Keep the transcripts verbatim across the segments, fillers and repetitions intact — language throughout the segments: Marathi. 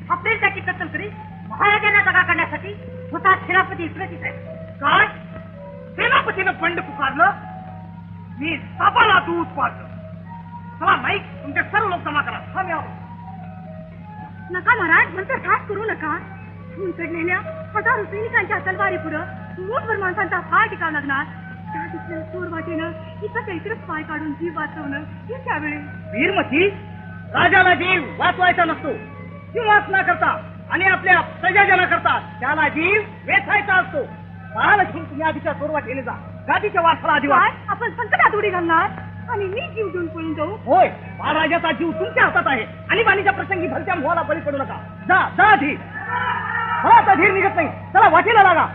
आपली टाकी कत्तल करी महाराजांना जागा करण्यासाठी स्वतः सेनापती इकडे आहे. काय सेनापतीनं बंड पुकारलं? मी सापाला दूध पाडलं. चला नाईक, तुमचे सर्व लोक जमा करा. हा मी आलो. नका महाराज, नंतर त्रास करू नका. उंचडलेल्या हजारो सैनिकांच्या तलवारी पुढं मूठभर माणसांचा पाय टिकाव लागणार. त्या दुसऱ्या चोर वाटेनं इथं इकडे पाय काढून जीव वाचवणं हे त्यावेळी. वीरमती, राजाला जीव वाचवायचा नसतो, जीव वाचना करता आणि आपल्या प्रजाजना करता त्याला जीव वेचायचा असतो. बाळाला घेऊन तुम्ही आधीच्या चोर वाटेने जा. गादीच्या वारसाला आधी वाच. आपण संकटात उडी घालणार आणि मी जीव देऊन पळून जाऊ? होय, महाराजाचा जीव तुमच्या हातात आहे. आणि बाणीच्या प्रसंगी भलत्या मोहाला बळी पडू नका. जा जा आधी. मला आता धीर निघत नाही. चला वाटेला लागा.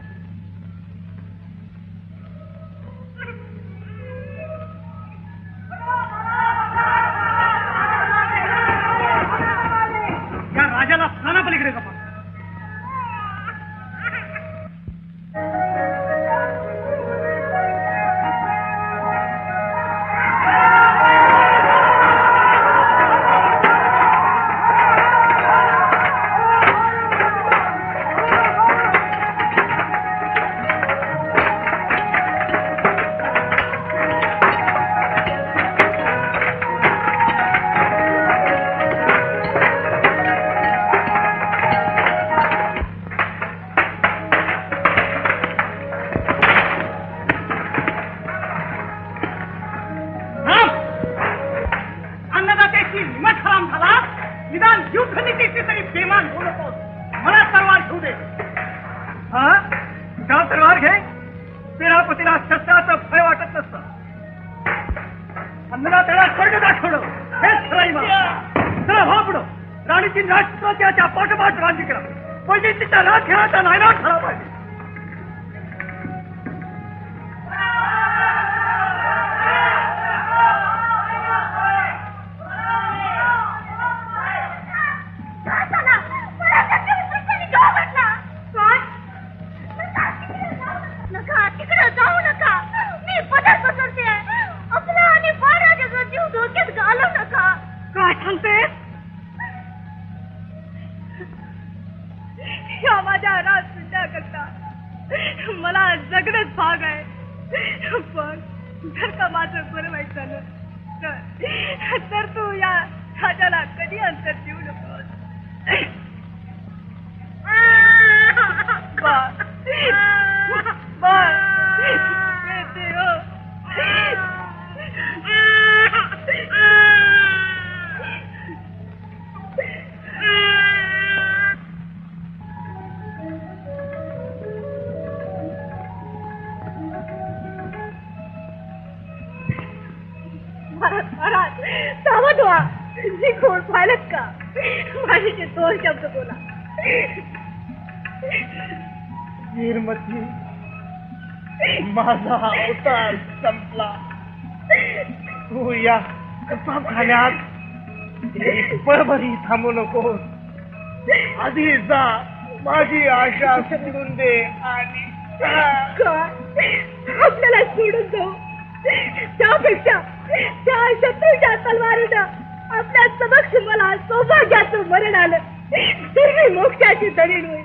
या राजाला स्थानापलीकडे जपा. माझा अवतार संपला. तू या कसाबखान्यात पळभरी थांबू नकोस. आधी जा, माझी आशा सोडून दे. आणि आपल्याला सोडून जाऊ त्यापेक्षा त्या शत्रूच्या तलवारीनं आपल्या समक्ष मला सौभाग्याचं मरण आलं तर मी मोक्षाची दरीण होईल.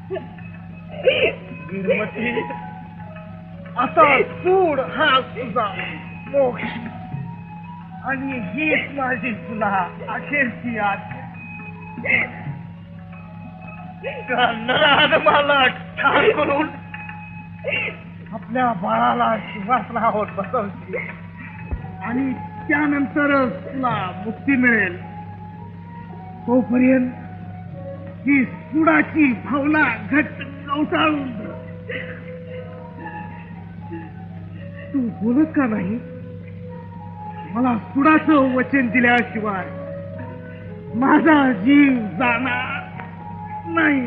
आता सूड हा तुझा मोक्ष आणि हीच माझी तुला अखेरची आज्ञा. नरानं मला ठार करून आपल्या बाळाला सिंहासनावर बसवली आणि त्यानंतरच तुला मुक्ती मिळेल. तोपर्यंत ही सुडाची भावना घट्ट कवटाळून तू बोलत का नाही? मला सुडाचं वचन दिल्याशिवाय माझा जीव जाणार नाही.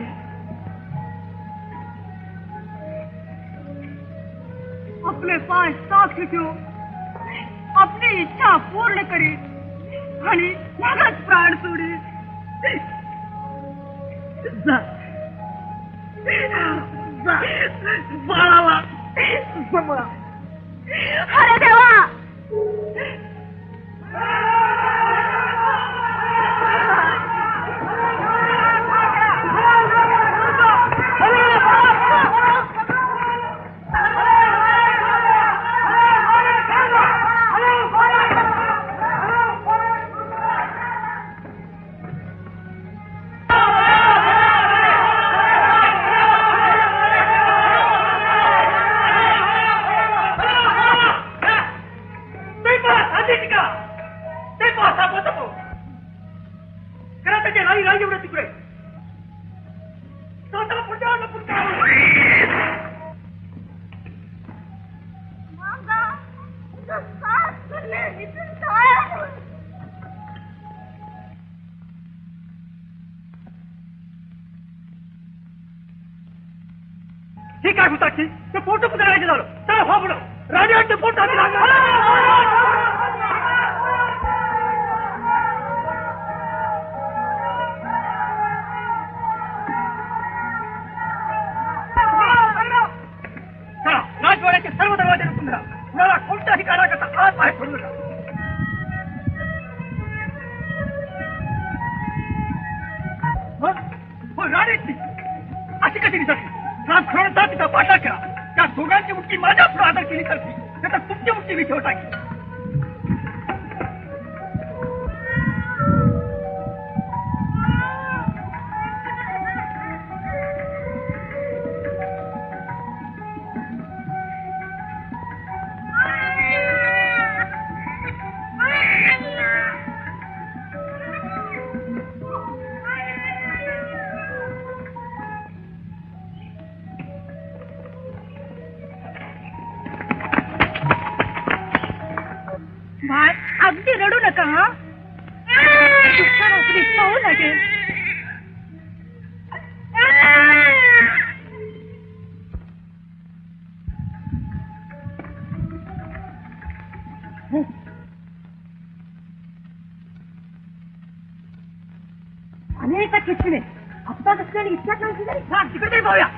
आपले पाय साक्ष ठेवून आपली इच्छा पूर्ण करीत आणि मगच प्राण सोडीत. जा जा, बाळाला सांभाळा. अरे देवा, तिकडे दादा पुढच्या पुढच्या ठीक आहे भूताची ते फोटो पुतळायचे झालं चला हो पुढं राजाचे फोटो राजवाड्याचे सर्व दरवाजे रोखून धरा कुणाला कोणत्याही काराकरता हात बाहेर पडू नका राणीची अशी कशी दिसत खरोखर तिचा पाठा केला त्या दोघांची मुठ्ठी माझ्या पुढे आदर केली करते त्याचा तुमची मुठ्ठी मी ठेव टाकी अगदी रडू नका हा रात्री पाहू लागेल अनेक किस्से अपघात असल्याने इतक्यात नाही तरी तिकडे तरी पाहूया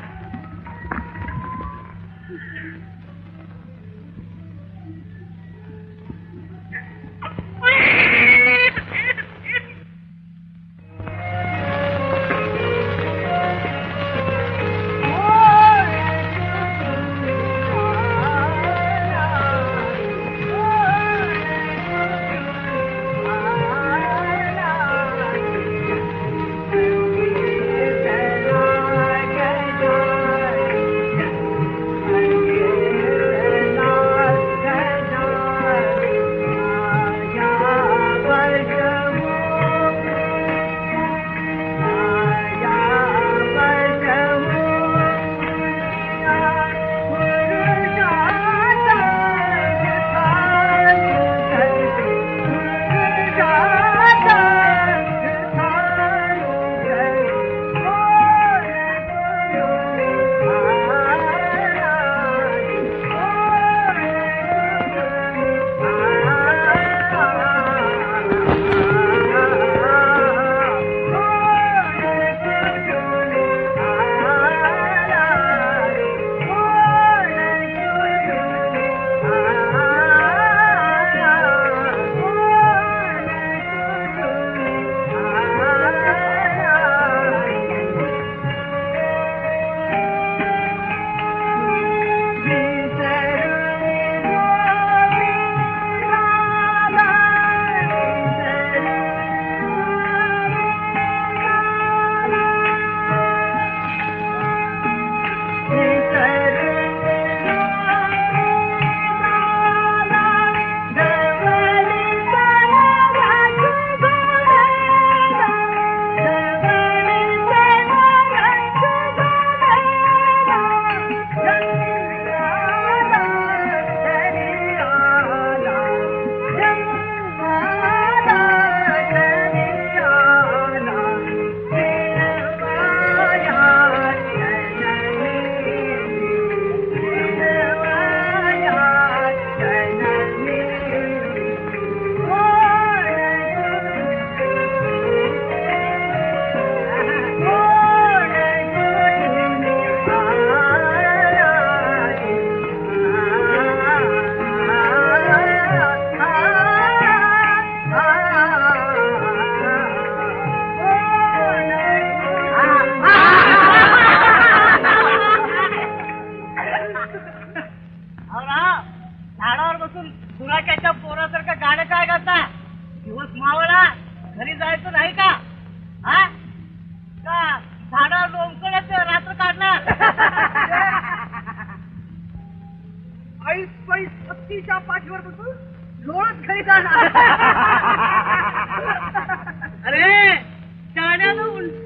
अरे शाण्यानं उलट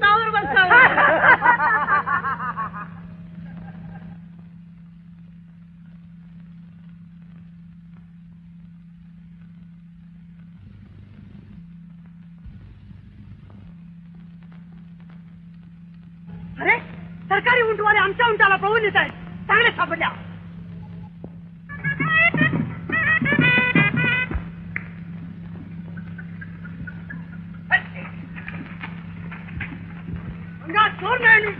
अरे सरकारी उंटवाले आमच्या उंटाला पळून येत आहेत. चांगले सापडल्या. चोर नाही.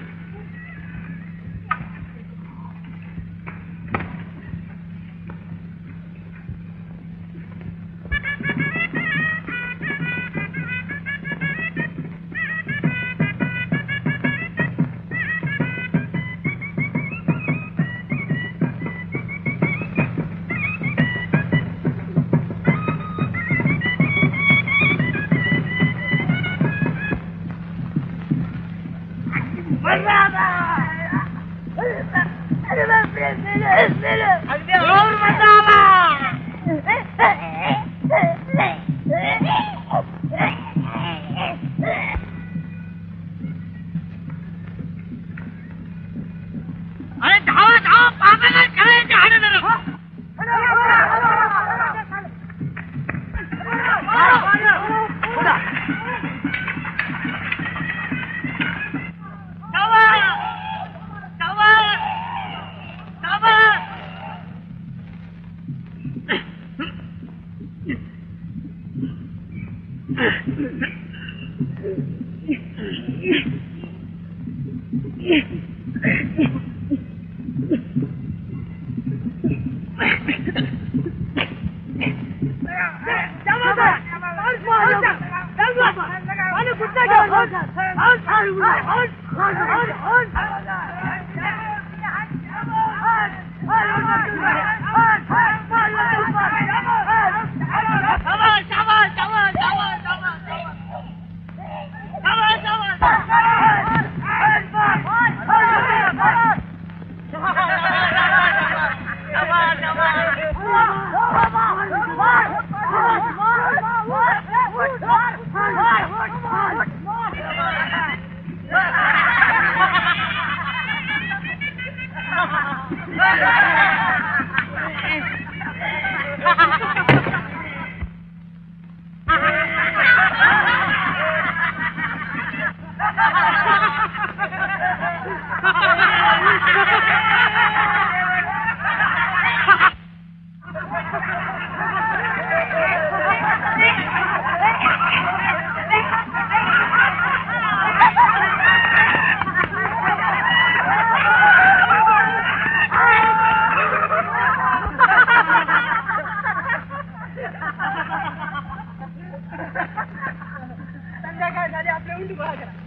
अरे धावा धावा पापाला खेळायचे हाडे जरा. संध्याकाळ झाली आपले उंट गोळा करा.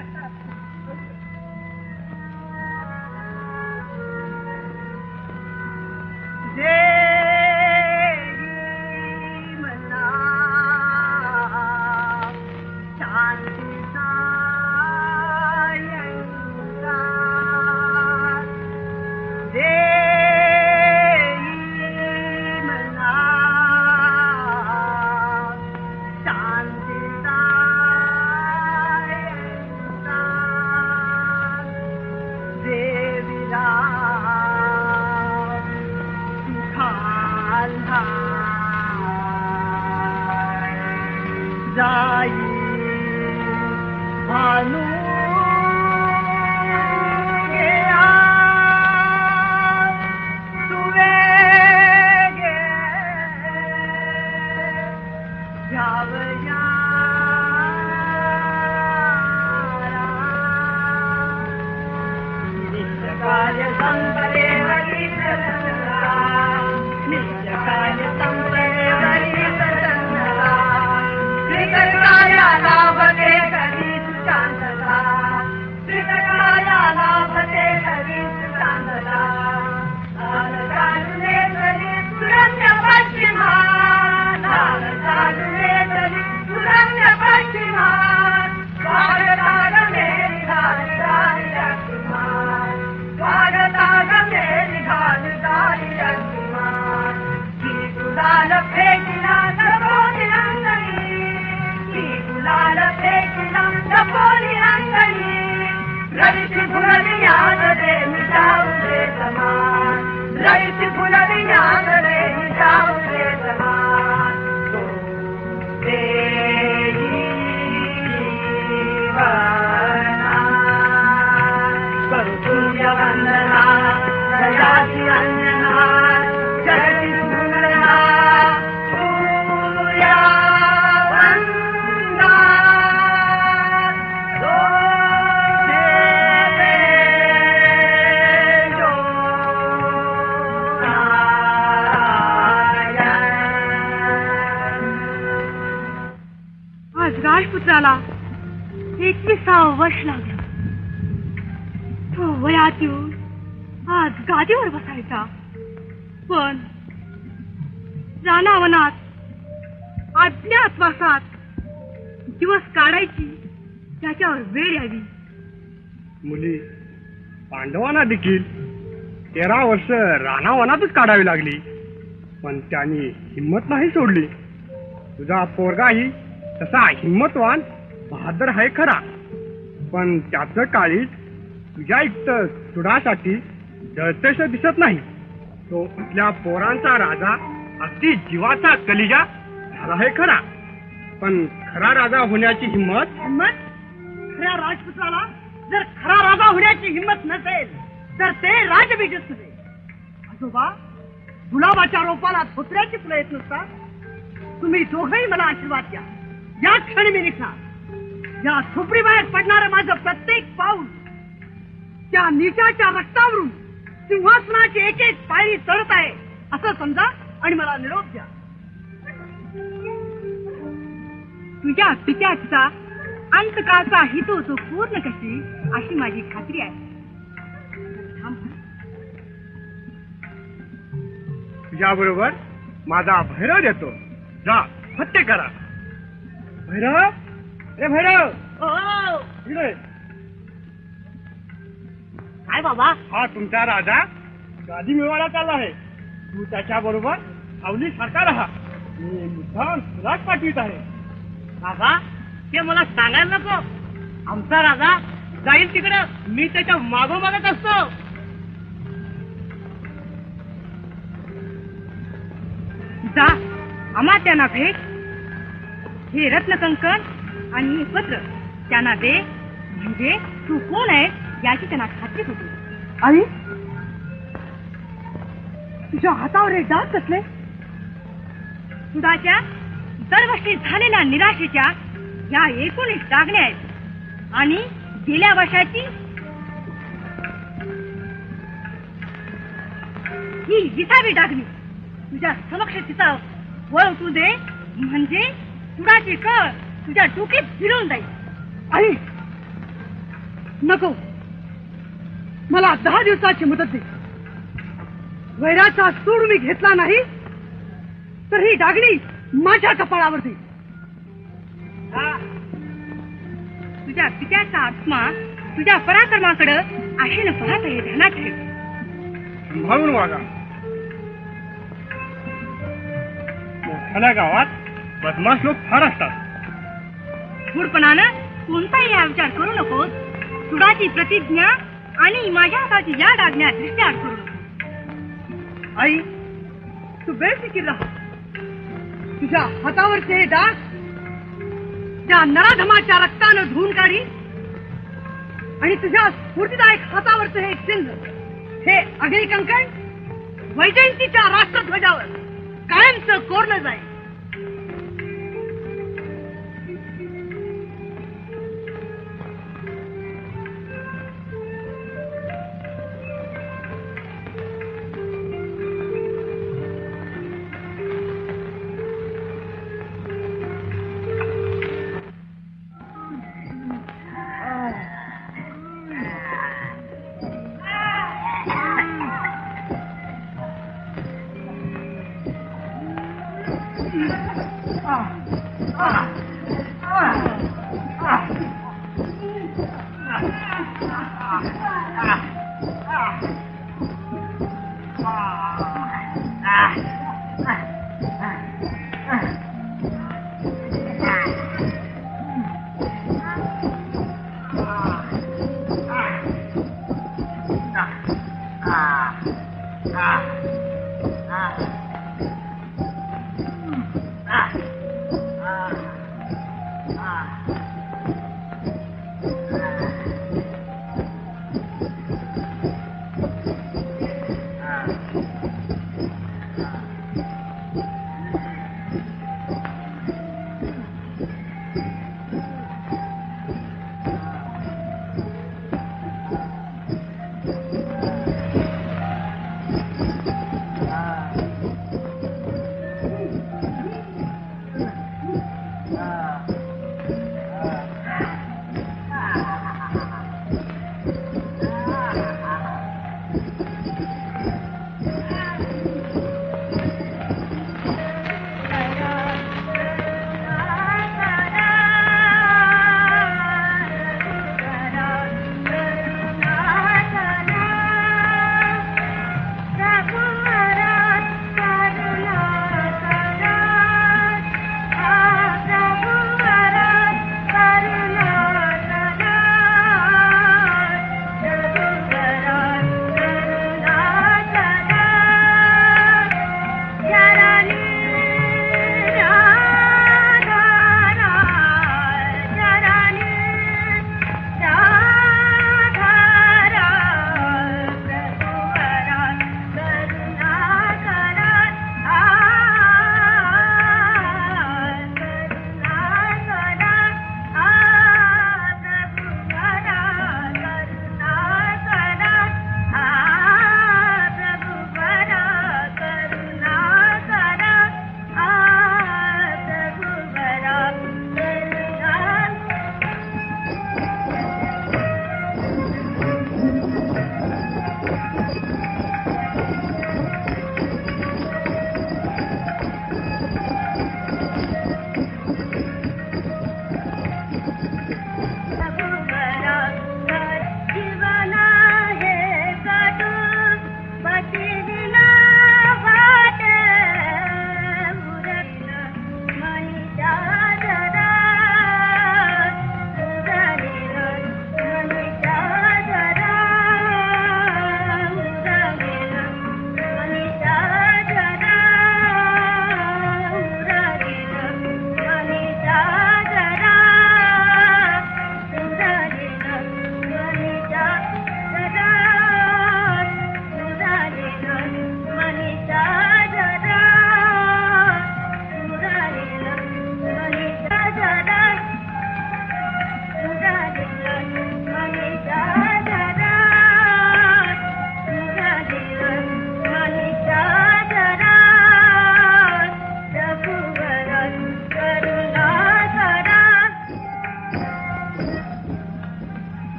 जाई भानू गया तुवे गे जावया नित्य कार्य संपरे वरी नित्य कार्य संपरे वरी लाभते कधी शांतता श्रीकार्या लाभते कधी शांतता लाल चालुले तरी सुरम्य पश्चिमा लाल चालुले तरी सुरम्य पश्चिमा स्वागतागमे धारिधार्य कुमार स्वागतागमे राजपुत्राला एकविसावं वर्ष लागलं. तो वयात येऊन आज गादीवर बसायचा, पण रानावनात अज्ञातवासात दिवस काढायची त्याच्यावर वेळ यावी. मुली पांडवांना देखील तेरा वर्ष रानावनातच काढावी लागली, पण त्यांनी हिंमत नाही सोडली. तुझा पोरगाही तसा हिंमतवान बहादर आहे खरा, पण त्याचं काळीज तुझ्या इतकं सुडासाठी जळतेस दिसत नाही. तो आपल्या पोरांचा राजा अगदी जीवाचा कलिजा झाला आहे खरा, पण खरा राजा होण्याची हिंमत हिंमत खऱ्या राजपुत्राला जर खरा राजा होण्याची हिंमत नसेल तर ते राजबीजच नव्हे. आजोबा, गुलाबाच्या रोपाला धोत्र्याची फुलं येत नसतात. तुम्ही दोघंही मला आशीर्वाद द्या. या क्षणी मी निघणार. या झोपडी बाहेर पडणारं माझं प्रत्येक पाऊल त्या नीचाच्या रक्तावरून सिंहासनाची एक एक पायरी चढत आहे असं समजा आणि मला निरोप द्या. तुझ्या पित्याचा अंतकाळचा हितो तो पूर्ण करशील अशी माझी खात्री आहे. तुझ्या बरोबर माझा भैरव येतो. जा हत्या करा. भैरव, रे भैरव, हो. इकडे. काय बाबा? हा तुमचा राजा गादी मिळवायला चालला आहे. तू त्याच्या बरोबर सावली सारखा राहा. मी मुद्दाम सुराज पाठवित आहे. राजा, ते मला सांगायला नको. आमचा राजा जाईल तिकडे, मी त्याच्या मागोमागत असतो. जा अमात्यांना भेट. हे रत्नकंकण आणि हे पत्र त्यांना दे, म्हणजे तू कोण आहे याची त्यांना खात्री होती. आई, तुझ्या हातावर हे डाग कसले? सुधाच्या दरवर्षी झालेल्या निराशेच्या या एकोणीस डागण्या आहेत आणि गेल्या वर्षाची ही विसावी डागणी. तुझ्या समक्ष तिचा वळवू दे, म्हणजे सुडाची कळ तुझ्या डोक्यात भिरवून जाईल. आई, नको. मला दहा दिवसाची मुदत दे. वैराचा सूड मी घेतला नाही तर ही डागणी माझ्या कपाळावर दे. तुझ्या पित्याचा आत्मा तुझ्या पराक्रमाकडे आशेनं पाहत आहे. ध्यानात ठेव. सांभाळून वागा. मोठ्या गावात बदमाश लोक फार असतात. मूर्खपणानं कोणताही हा विचार करू नकोस. सुडाची प्रतिज्ञा आणि माझ्या हाताची या डागण्या दृष्ट्यात करू नकोस. आई, तू बेफिकीर राहा. तुझ्या हातावरचे हे डाग त्या नराधमाच्या रक्तानं धुवून काढी आणि तुझ्या स्फूर्तिदायक हातावरचे हे चिन्ह, हे अग्नी कंकण वैजयंतीच्या राष्ट्रध्वजावर कायमचं कोरलं जाईल.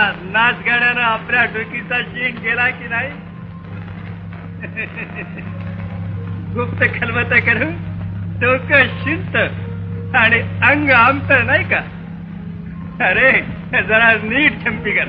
नाचगाड्यानं आपल्या डोकीचा शेंग गेला की नाही? गुप्त खलबत करून डोकं शिंत आणि अंग आमत नाही का? अरे जरा नीट चंपी करा.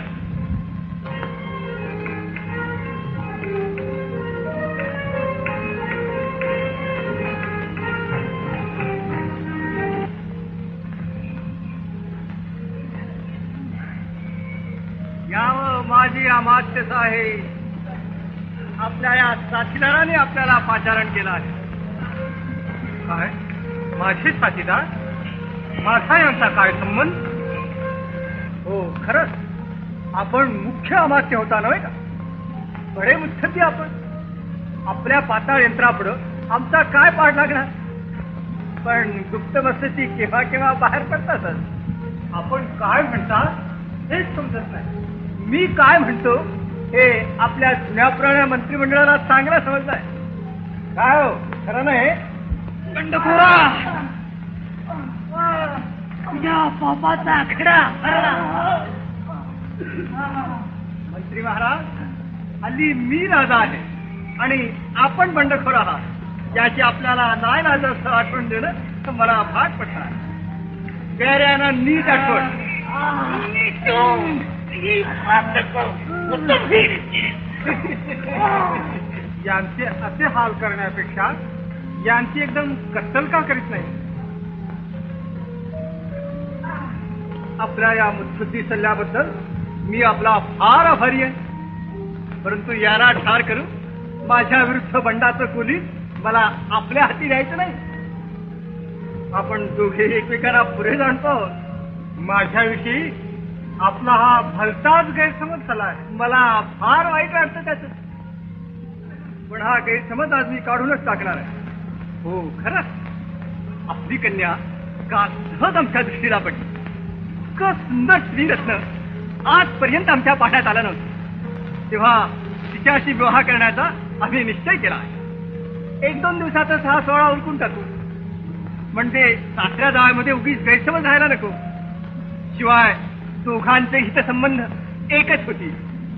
यावं माझी अमात्य साहेब, आपल्या या साथीदाराने आपल्याला पाचारण केलं आहे. काय माझे साथीदार? माझा यांचा काय संबंध? हो खरंच आपण मुख्य अमात्य होता नव्हे का? बडे मुत्सद्दी आपण. आपल्या पाताळ यंत्रापुढं आमचा काय पाठ लागणार? पण गुप्त मस्ती केव्हा केव्हा बाहेर पडतातच. आपण काय म्हणता हेच समजत नाही. मी काय म्हणतो हे आपल्या जुन्या पुराण्या मंत्रिमंडळाला चांगला समजलाय. काय हो खरं नाही? बंडखोरा तुझ्या पापाचा खडा भरला. मंत्री महाराज, हल्ली मी राजा आहे आणि आपण बंडखोर आहात याची आपल्याला नाही राजा आठवण देणं तर मला भाग पडणार. गैऱ्याना नीट आठवण. यांचे असे हाल करण्यापेक्षा यांची एकदम कत्तल का करीत नाही? आपल्या या मुत्सद्दी सल्ल्याबद्दल मी आपला फार आभारी आहे. परंतु याला ठार करून माझ्या विरुद्ध बंडाचं कोली मला आपल्या हाती द्यायचं नाही. आपण दोघे एकमेकांना पुढे जाणतो. माझ्याविषयी आपला हा भलताच गैरसमज झालाय. मला फार वाईट वाटतं त्याचं. पण हा गैरसमज आज मी काढूनच टाकणार आहे. हो खरंच आपली कन्या का सहज आमच्या दृष्टीला पडली. इतकं सुंदर श्रीरत्न आजपर्यंत आमच्या पाण्यात आलं नव्हतं. तेव्हा तिच्याशी विवाह करण्याचा आम्ही निश्चय केला आहे. एक दोन दिवसातच हा सोहळा उरकून टाकू म्हणजे सासऱ्या जाळ्यामध्ये उगीच गैरसमज राहायला नको. शिवाय दोघांचे हितसंबंध एकच होती.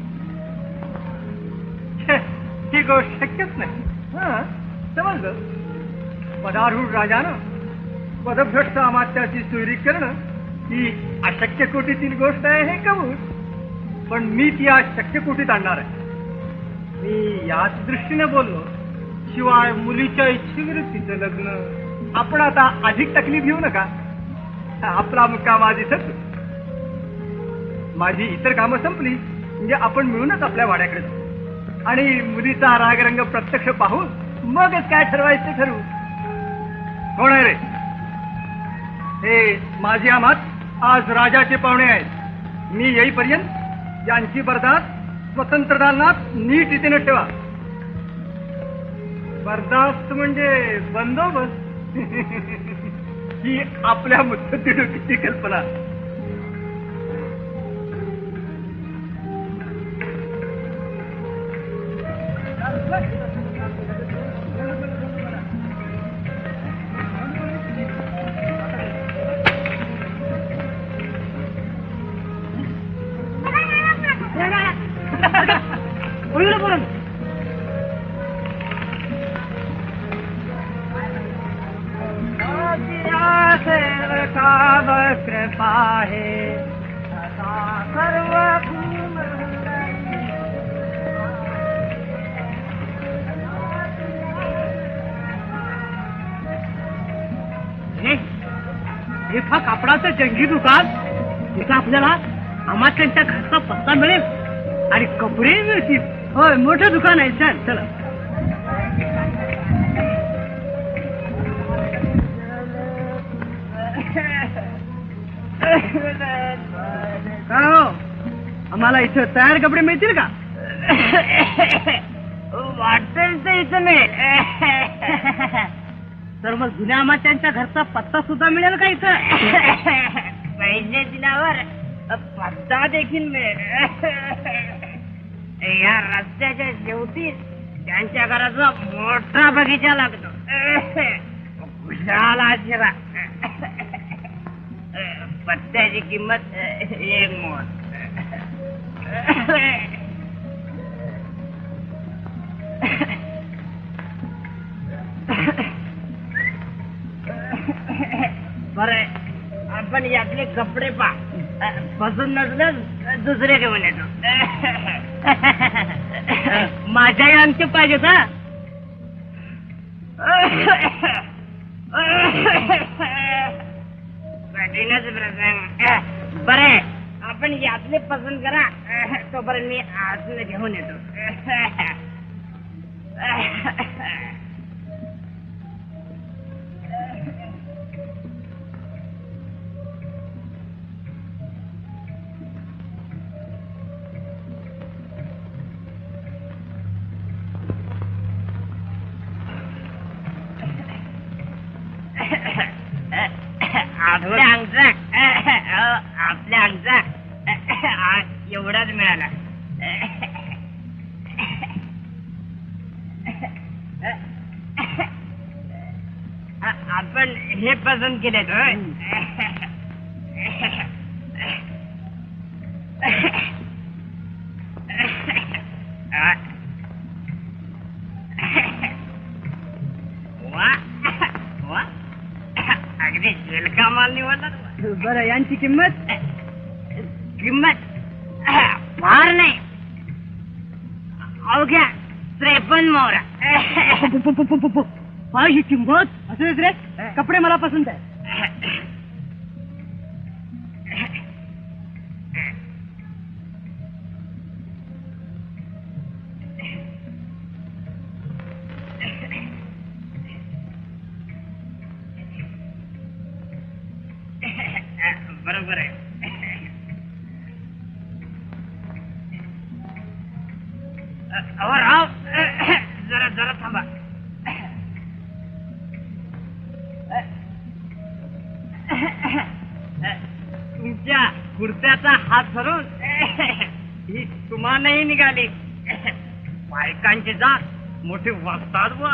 ही गोष्ट शक्यच नाही. हा समजलं. पदारूढ राजानं पदभ्रष्ट अमात्याची चोरी करणं ही अशक्य कोटीतील गोष्ट आहे हे कबूल. पण मी ती आज शक्य कोटीत आणणार आहे. मी याच दृष्टीने बोललो. शिवाय मुलीच्या इच्छेविरुद्धीचं लग्न आपण आता अधिक तकलीफ घेऊ नका. आपला मुक्काम आधी संपला. माझी इतर कामं संपली म्हणजे आपण मिळूनच आपल्या वाड्याकडे जाऊ आणि मुलीचा रागरंग प्रत्यक्ष पाहून मगच काय ठरवायचं ते ठरवू. कोण आहे रे? हे माझी अमात आज राजाचे पाहुणे आहेत. मी येईपर्यंत यांची बर्दास्त स्वतंत्र दालनात नीट रीतीने ठेवा. बर्दास्त म्हणजे बंदोबस्त. ही आपल्या मुत्सद्दी डोक्याची कल्पना. कृपा है सर्व हे फा कापडाचं जंगी दुकान. तिथं आपल्याला अमात्यांच्या घरचा पत्ता मिळेल आणि कपडे मिळतील. होय मोठं दुकान आहे. चल चला. काय हो आम्हाला इथं तयार कपडे मिळतील का? वाटेल तर इथं नाही. तर मग जुन्या अमात्यांच्या घरचा पत्ता सुद्धा मिळेल का इथं? पैसे दिल्यावर पत्ता देखील मिळेल. या रस्त्याच्या शेवटी त्यांच्या घराचा मोठा बगीचा लागतो. खुशाल आशीर्वाद. पत्त्याची किंमत एक मोठ. बरं आपण यातले कपडे पा पसंत नसलं दुसरे घेऊन येतो. माझ्याही अंगचे पाहिजेत हा. कठीणच प्रसंग. बरे आपण यातले पसंत करा तोपर्यंत मी आतले घेऊन येतो. आपल्या अंगचा आपल्या अंगचा एवढाच मिळाला. आपण हे पसंत केले होय. वा वा अगदी जेलका माल निवडला. बरं यांची किंमत किंमत फार नाही अवघ्या त्रेपन्न मोहरा. ही किंमत असं रे. कपडे मला पसंत आहे. बरोबर आहे. अहो राव जरा जरा थांबा. तुमच्या कुर्त्याचा हात धरून ही तुम्हालाही निघाली. बायकांची जात मोठी वाजतात बुवा.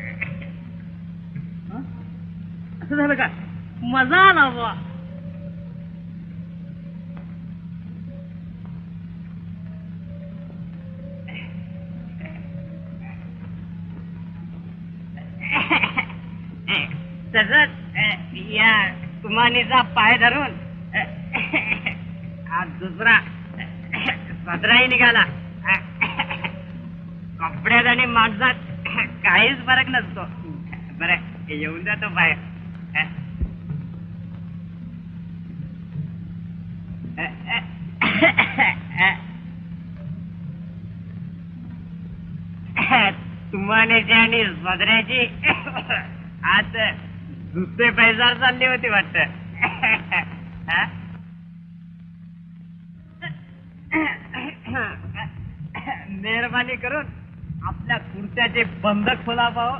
असं झालं का? मजा आला बुवा. तसंच या तुमानीचा पाय धरून आज दुसरा सदराही निघाला. कपड्यात आणि माणसात काहीच फरक नसतो. बरं येऊन जातो बाहेर. तुमानीची आणि सदऱ्याची आज दुसरे पैजार चालली होती वाटत. मेहरबानी करून आपल्या कुर्त्याचे बंधक खोला भाऊ.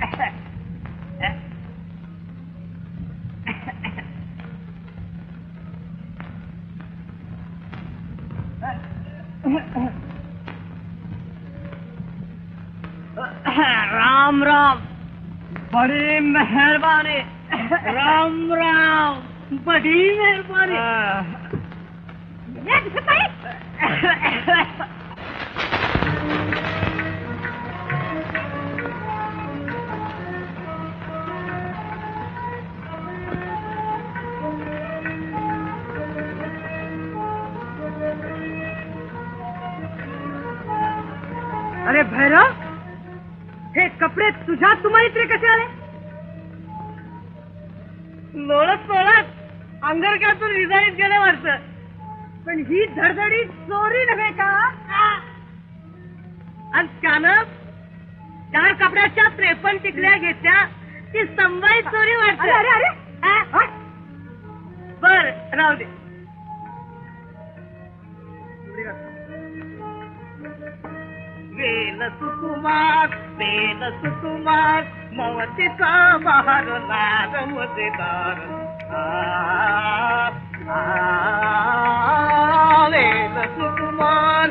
राम राम. बड़ी मेहरबानी. राम राम. बड़ी मेहरबानी. अरे भैरव, हे कपडे तुझ्या तुम्हाला इथे कसे आले? लोळत लोळत अंगरक्यातून विजारीत गेले वाटतं. पण ही धडधडी चोरी नव्हे का? आणि त्यानं चार कपड्याच्या त्रेपन्न टिकल्या घेतल्या. ती संभाई चोरी वाटत. अरे अरे बर राहू दे. वेल सुकुमार वेल सुकुमार मवतीचा बहार नाद मजेदार. वेल सुकुमार.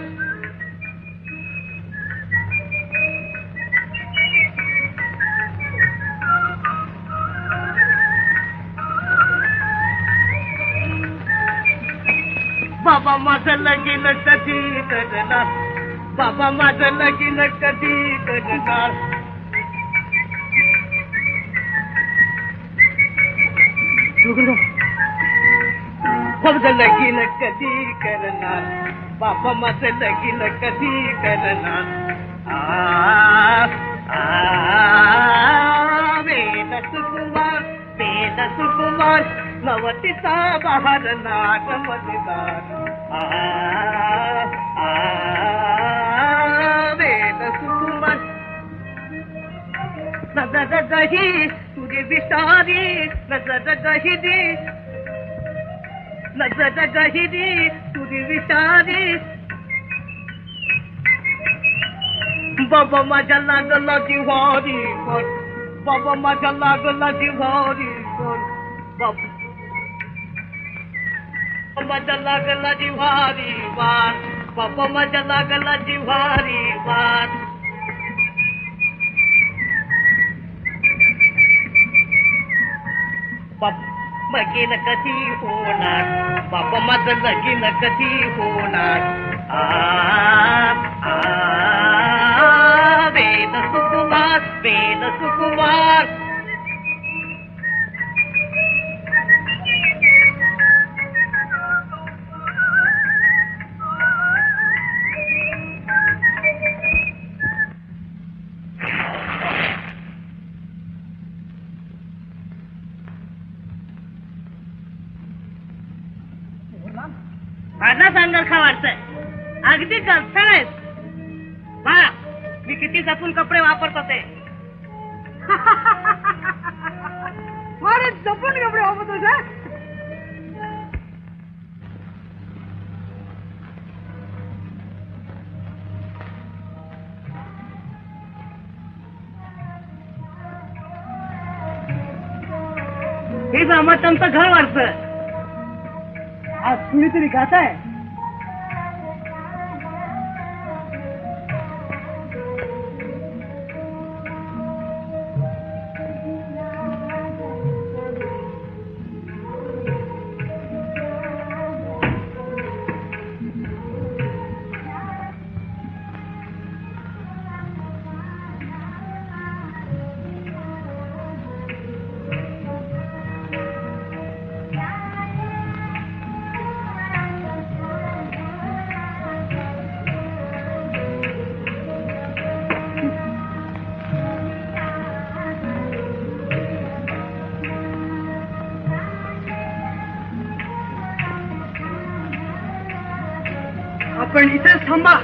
बाबा बाबा माझं लगीन कधी करणार बाबा माझं लगीन कधी करणार माझं लगीन कधी करणार बाबा माझं लगीन कधी करणार आ आ वेद सुकुमार वेद सुकुमार नवतीचा बहार नाग मजेदार आ आ वेद सुकुमार नजर गही तुझी विषारी नजर गही दी नजर गही दी तुझी विषारी बाबा माझ्या लागला जिव्हारी कोण बाबा माझ्या लागला जिव्हारी कोण बाबा माझ्या लागला जिव्हारी वार बाबा माझ्या लागला जिव्हारी वार लगीन कधी होणार बाबा माझं लगीन कधी होणार आ आ वेद सुकुमार वेद सुकुमार माझा संदर्भ वाटतंय अगदी कळसळ आहेस बा मी किती जपून कपडे वापरत होते अरे जपून कपडे वापरत होते हे सामत आमचं घर वाटतं आज कुणीतरी गात आहे आपण इथेच थांबा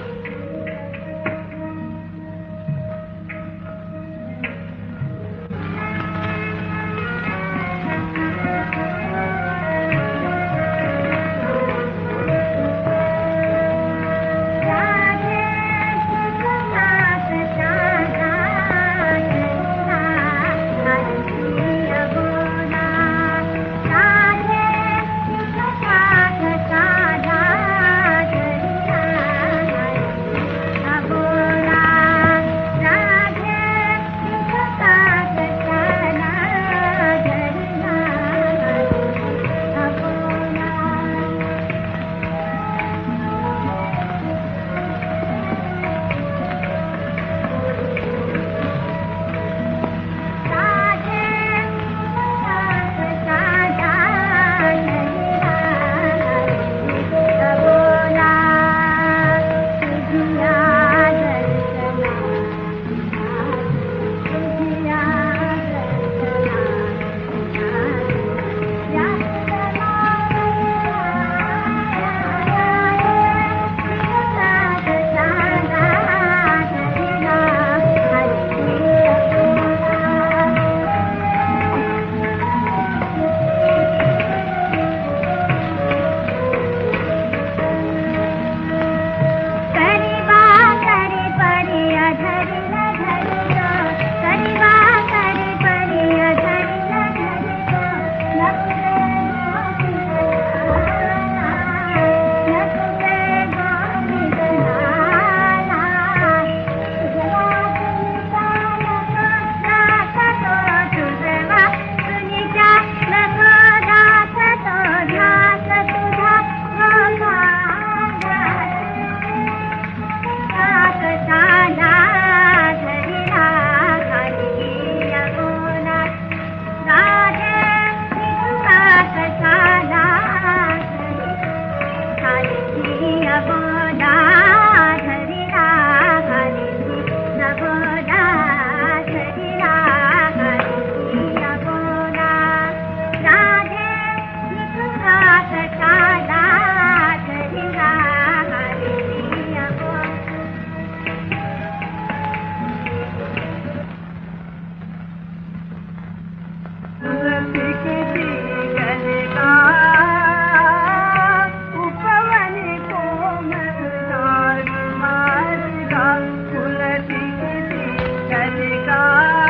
का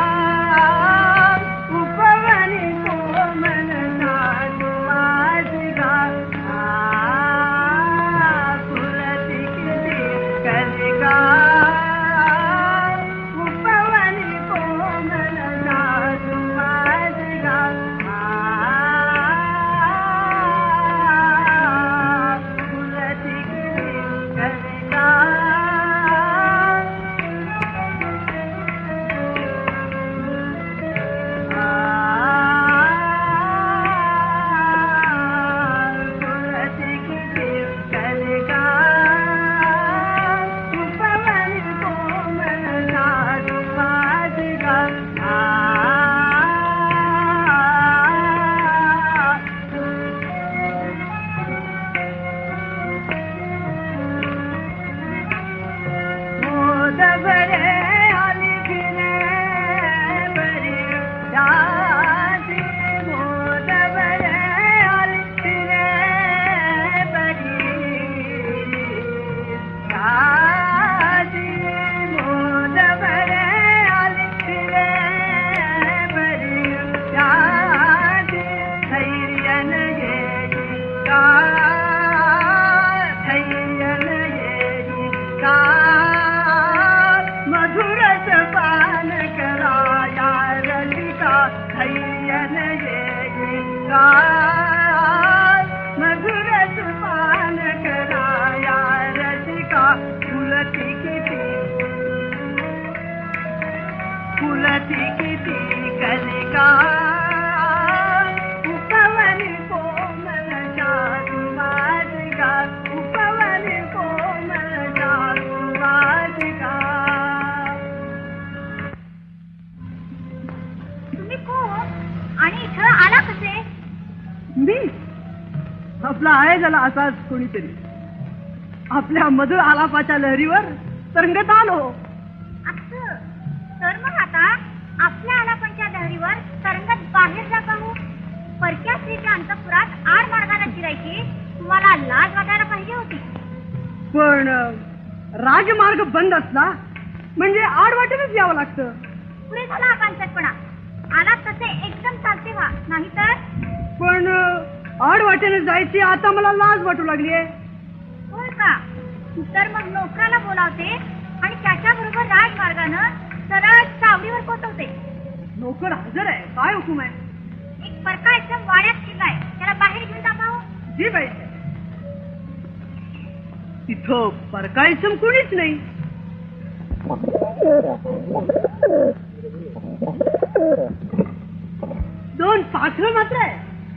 उपवनी कोमल साधू माझगा फुलती किती कलिका उपवनी कोमल साधू माझगा फुलती किती कलिका आपला आहे झाला असाच कोणीतरी आपल्या मधुर आलापाच्या लहरीवर तरंगत आलो. असं तर मग आता आपल्या आलापाच्या लहरीवर तरंगत बाहेर जात आहो. परक्या स्त्रीच्या अंतपुरात आड मार्गाने शिरायची तुम्हाला लाज वाटायला पाहिजे होती. पण राजमार्ग बंद असला म्हणजे आड वाटेनच यावं लागतं. पुढे झाला हा कांचटपणा. आला तसे एकदम चालते व्हा, नाहीतर. पण आड वाटेने जायची आता मला लाज वाटू लागली आहे. होय का? तर मग नोकराला बोलावते आणि त्याच्या बरोबर राजमार्गानं सरळ चावडीवर पोहोचवते. नोकर हजर आहे. काय हुकूम आहे? एक परका एकदम वाड्यात शिरलाय, त्याला बाहेर घेऊन दाखव. जी बाई. तिथं परकायचं कुणीच नाही. दोन पाखरं मात्र आहे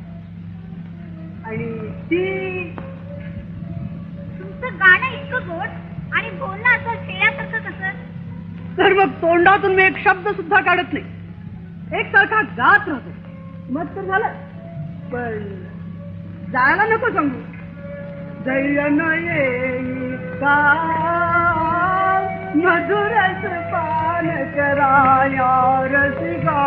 आणि ती. तुमचं गाणं इतकं गोड आणि बोलणं असं खेळासारखं कसं? तर मग तोंडातून मी एक शब्द सुद्धा काढत नाही, एक सारखा गात राहतो. मग तर झालं. पण जायला नको सांगू. जैन येई का मधुरस पान कराया रसिका.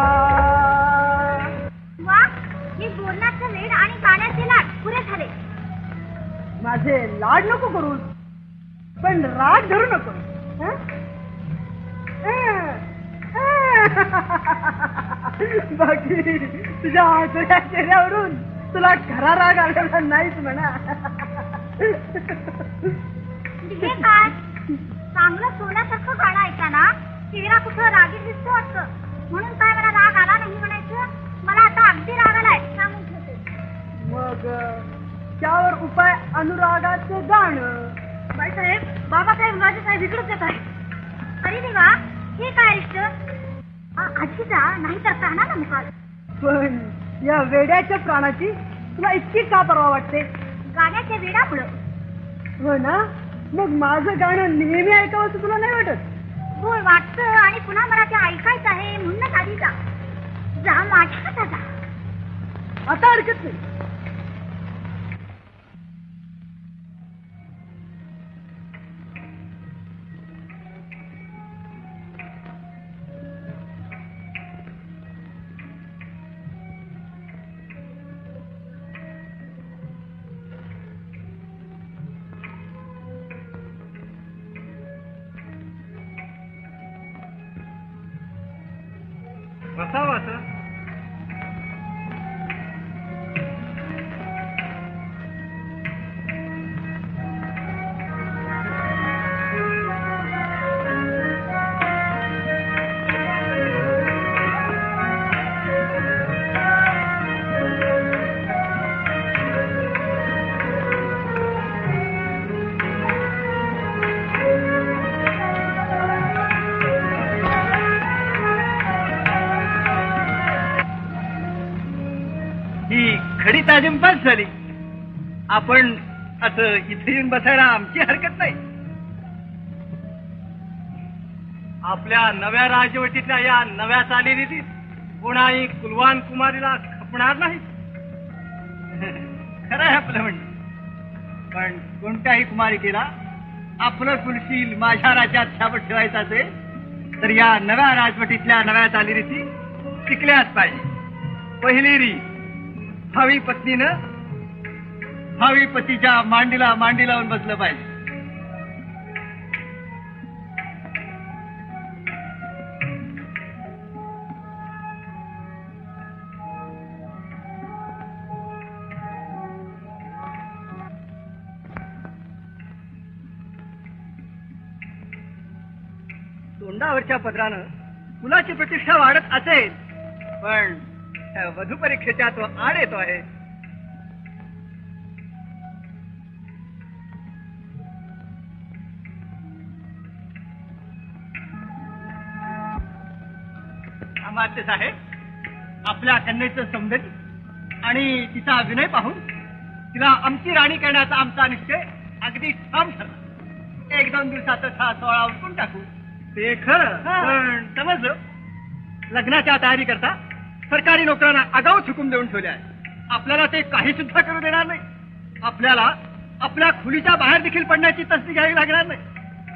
वा, हे बोलण्याचं वेळ आणि गाण्याचे लाड पुरे झाले. माझे लाड नको करू, पण राग धरू नको. बाकी तुझ्या हसऱ्या चेहऱ्यावरून तुला खरा राग आलेला नाहीच म्हणा. हे काय चांगलं सोन्यासारखं गाणं ऐकताना चेहरा कुठं रागी दिसतो असं, म्हणून काय मला राग आला नाही म्हणायचं. मला आता अगदी राग आलाय सांगून ठेवते. मग त्यावर उपाय अनुरागाचं गाणं. बाईसाहेब, बाबासाहेब, राजेसाहेब इकडेच येत आहे. अरे देवा, हे काय रिष्ट? आजीचा नाही तर प्राणाला मुकाल. पण या वेड्याच्या प्राणाची तुला इतकी का परवा वाटते? गाण्याच्या वेडामुळं. हो ना. मग माझं गाणं नेहमी ऐकावं असं तुला नाही वाटत? होय वाटतं, आणि पुन्हा मला ते ऐकायचं आहे म्हणूनच आधी जा. जा माझ्या हातात जा. आता हरकत नाही. बसावा सर. खडी तालीम पास झाली. आपण असं इथे येऊन बसायला आमची हरकत नाही. आपल्या नव्या राजवटीतल्या या नव्या चालीरीतीत कोणाही कुलवान कुमारीला खपणार नाही. खरं आहे आपलं म्हणणं. पण कोणत्याही कुमारिकेला आपलं कुलशील माझ्या राज्यात शाबत ठेवायचं असेल तर या नव्या राजवटीतल्या नव्या चालीरीती शिकल्याच पाहिजे. पहिली री, भावी पत्नीनं भावी पतीच्या मांडीला मांडी लावून बसलं पाहिजे. तोंडावरच्या पदरानं कुलाची प्रतिष्ठा वाढत असेल, पण वधू परीक्षेच्या तो आड येतो आहे. अमात्य साहेब, आपल्या कन्येचं सौंदर्य आणि तिचा विनय पाहून तिला आमची राणी करण्याचा आमचा निश्चय अगदी ठाम ठरला. एक दोन दिवसातच हा सोहळा उरकून टाकू. ते खरं, पण समजलं, लग्नाच्या तयारी करता सरकारी नोकरांना आगाऊच हुकूम देऊन ठेवले आहे. आपल्याला ते काही सुद्धा करू देणार नाही. आपल्याला आपल्या खोलीच्या बाहेर देखील पडण्याची तसदी घ्यावी लागणार नाही.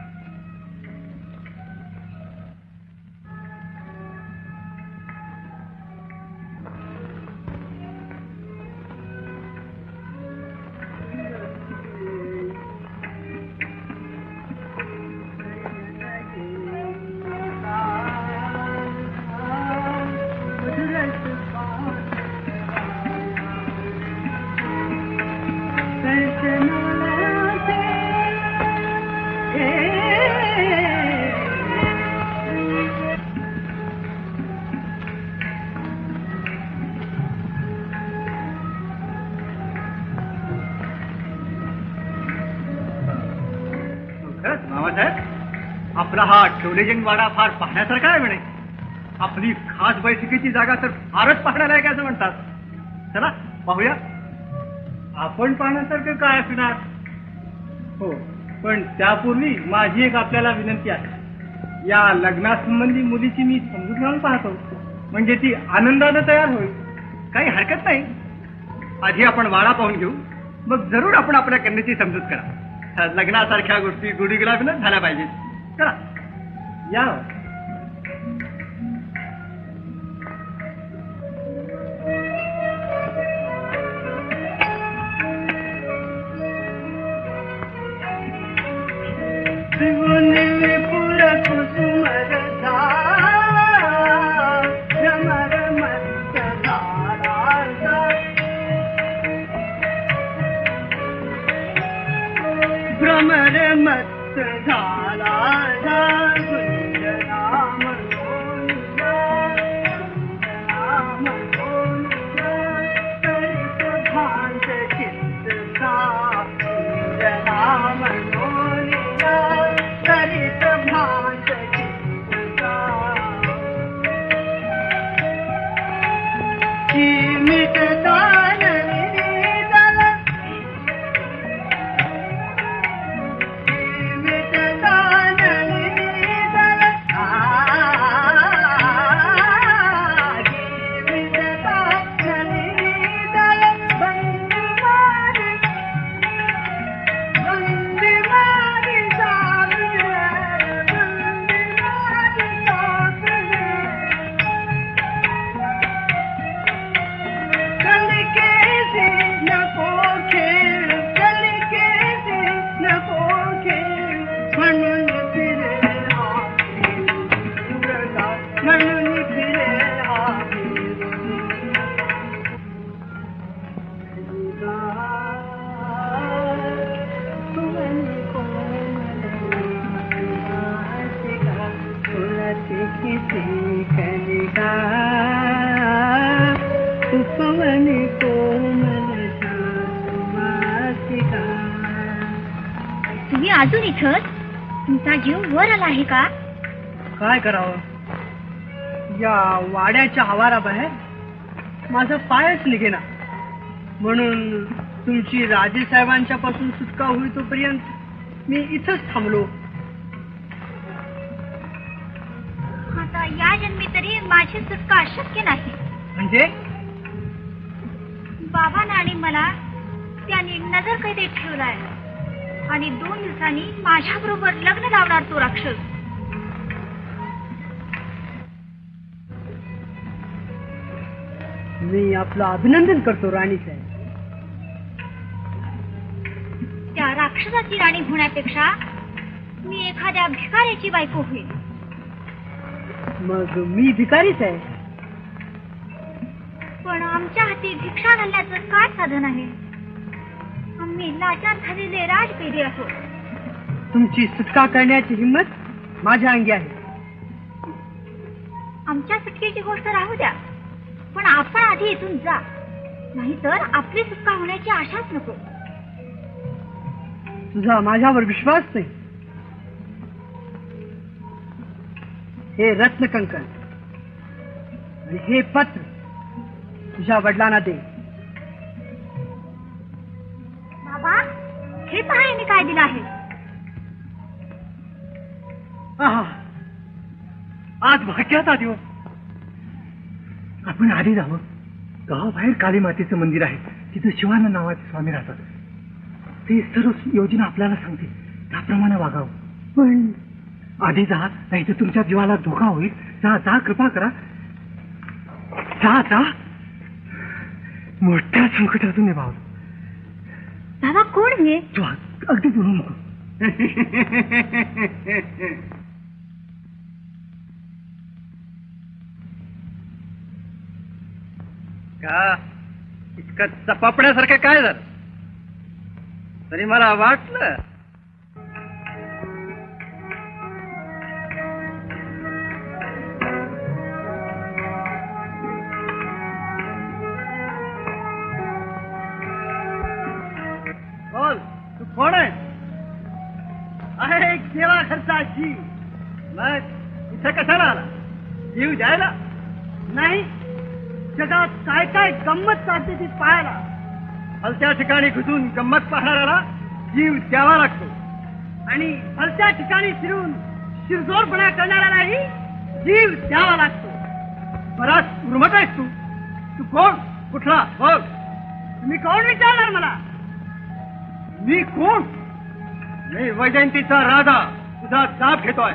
आपला हा ठेवलेजंग वाडा फार पाहण्यासारखा आहे म्हणे. आपली खास बैठकीची जागा तर फारच पाहण्यालायक असं म्हणतात. चला पाहूया. आपण पाहण्यासारखं काय असणार? हो, पण त्यापूर्वी माझी एक आपल्याला विनंती आहे. या लग्नासंबंधी मुलीची मी समजून घालून पाहतो, म्हणजे ती आनंदानं तयार होईल. काही हरकत नाही. आधी आपण वाडा पाहून घेऊ, मग जरूर आपण आपल्या कन्येची समजूत करा. लग्नासारख्या गोष्टी गुढी गुलाबीनच झाल्या पाहिजेत. चला या. भ्रमर मस्त झाला गुंजना सी कनिका उपवन कोमल मासिका. तुम्ही अजून इथंच? तुमचा जीव वर आला आहे का? काय करावं, या वाड्याच्या आवाराबाहेर माझा पायच निघेना. म्हणून तुमची राजे साहेबांच्या पासून सुटका होईल तोपर्यंत मी इथंच थांबलो. आता या जन्मी तरी माझी सुटका अशक्य नाही. म्हणजे बाबांना आणि मला त्यांनी नजर कैदेत ठेवलाय आणि दोन दिवसांनी माझ्या बरोबर लग्न लावणार तो राक्षस. मी आपलं अभिनंदन करतो राणी साहेब. त्या राक्षसाची राणी होण्यापेक्षा मी एखाद्या भिकाऱ्याची बायको होईल. मग मी भिकारीच आहे. पण आमच्या हाती भिक्षा घालण्याचं काय साधन आहे? आम्ही लाचार झालेले राजपेढी आहोत. तुमची सुटका करण्याची हिंमत माझ्या अंगी आहे. आमच्या सुटकेची गोष्ट राहू द्या, पण आपण आधी इथून जा, नाहीतर आपली सुटका होण्याची आशाच नको. तुझा माझ्यावर विश्वास नाही. हे रत्न कंकण आणि हे पत्र तुझ्या वडिलांना दे. बाबा, हे पहा मी काय दिलं आहे. आहा, आज भाग्याचा दिवस. आपण आधी जावं. गावाबाहेर काली मातेचं मंदिर आहे, तिथं शिवानंद नावाचे स्वामी राहतात. ते सर्व योजना आपल्याला सांगते, त्याप्रमाणे वागावं. पण आधी जा, नाही तर तुमच्या जीवाला धोका होईल. जा जा, कृपा करा, जा जा. मोठ्या संकटातून निभाव. बाबा, कोण हे? तू अगदी बोलू नको. का इतकं चपापण्यासारखं काय झालं? तरी मला वाटलं बोल, तू कोण आहे? आहे एक सेवा खर्चा जीव. मग इथं कशाला आला? जीव द्यायला नाही, जगात काय काय गंमत चालते ती पाहायला. हलत्या ठिकाणी घुसून गंमत पाहणाऱ्याला जीव द्यावा लागतो आणि हलत्या ठिकाणी फिरून शिरजोरपणा करणाऱ्यालाही जीव द्यावा लागतो. बराच उर्मत आहेस तू. तू कोण? कुठला? बघ. तुम्ही कोण विचारणार मला? मी कोण? मी वैजयंतीचा राजा, तुझा जाब घेतोय.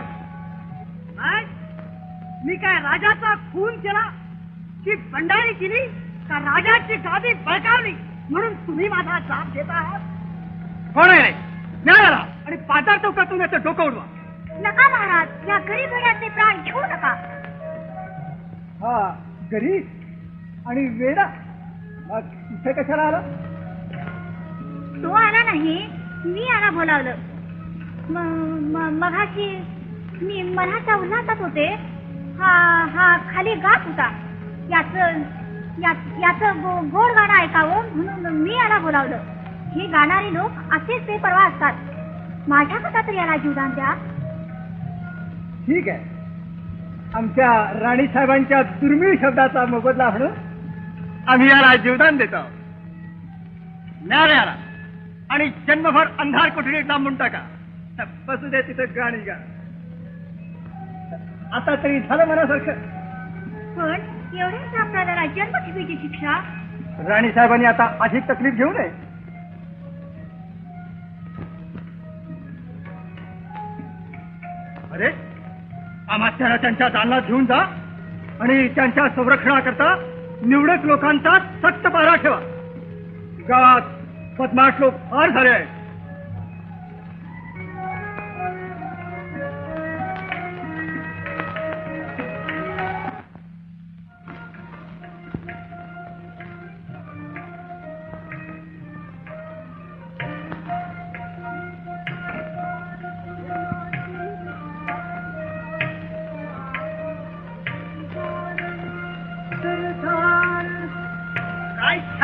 मी काय राजाचा खून केला की बंडाळी केली का राजाची गादी बळकावली म्हणून तुम्ही माझा जाब घेत आहात? कोण आहे? न्यायाला आणि पाचार चौकातून याचं डोकं उडवा. नका महाराज, या गरीब वेड्याचे प्राण घेऊ नका. हा गरीब आणि वेडा मग इथे कशाला आला? तो आला नाही, मी आला बोलावलं. मगाशी मी मनाच्या उल्हासात होते. हा हा खाली गात होता. याच याचं गोड गाणं ऐकावं म्हणून मी याला बोलावलं. हे गाणारे लोक असेच ते परवा असतात. माझ्या कथा तर याला जीवदान द्या. ठीक आहे, आमच्या राणी साहेबांच्या दुर्मिळ शब्दाचा मोबदला म्हणून आम्ही याला जीवदान देतो. न्यायाला आणि जन्मभर अंधार कोठडीत डांबून टाका. बसू दे तिथं गाणी गा. आता तरी झालं मनासारखं. पण एवढ्याच आपल्याला जन्मठेपीची शिक्षा. राणी साहेबांनी आता अधिक तकलीफ घेऊ नये. अरे, अमात्याला त्यांच्या दालनात घेऊन जा आणि त्यांच्या संरक्षणाकरता निवडक लोकांचा सक्त पहारा ठेवा. गावात बदमाश लोक फार झाले आहेत.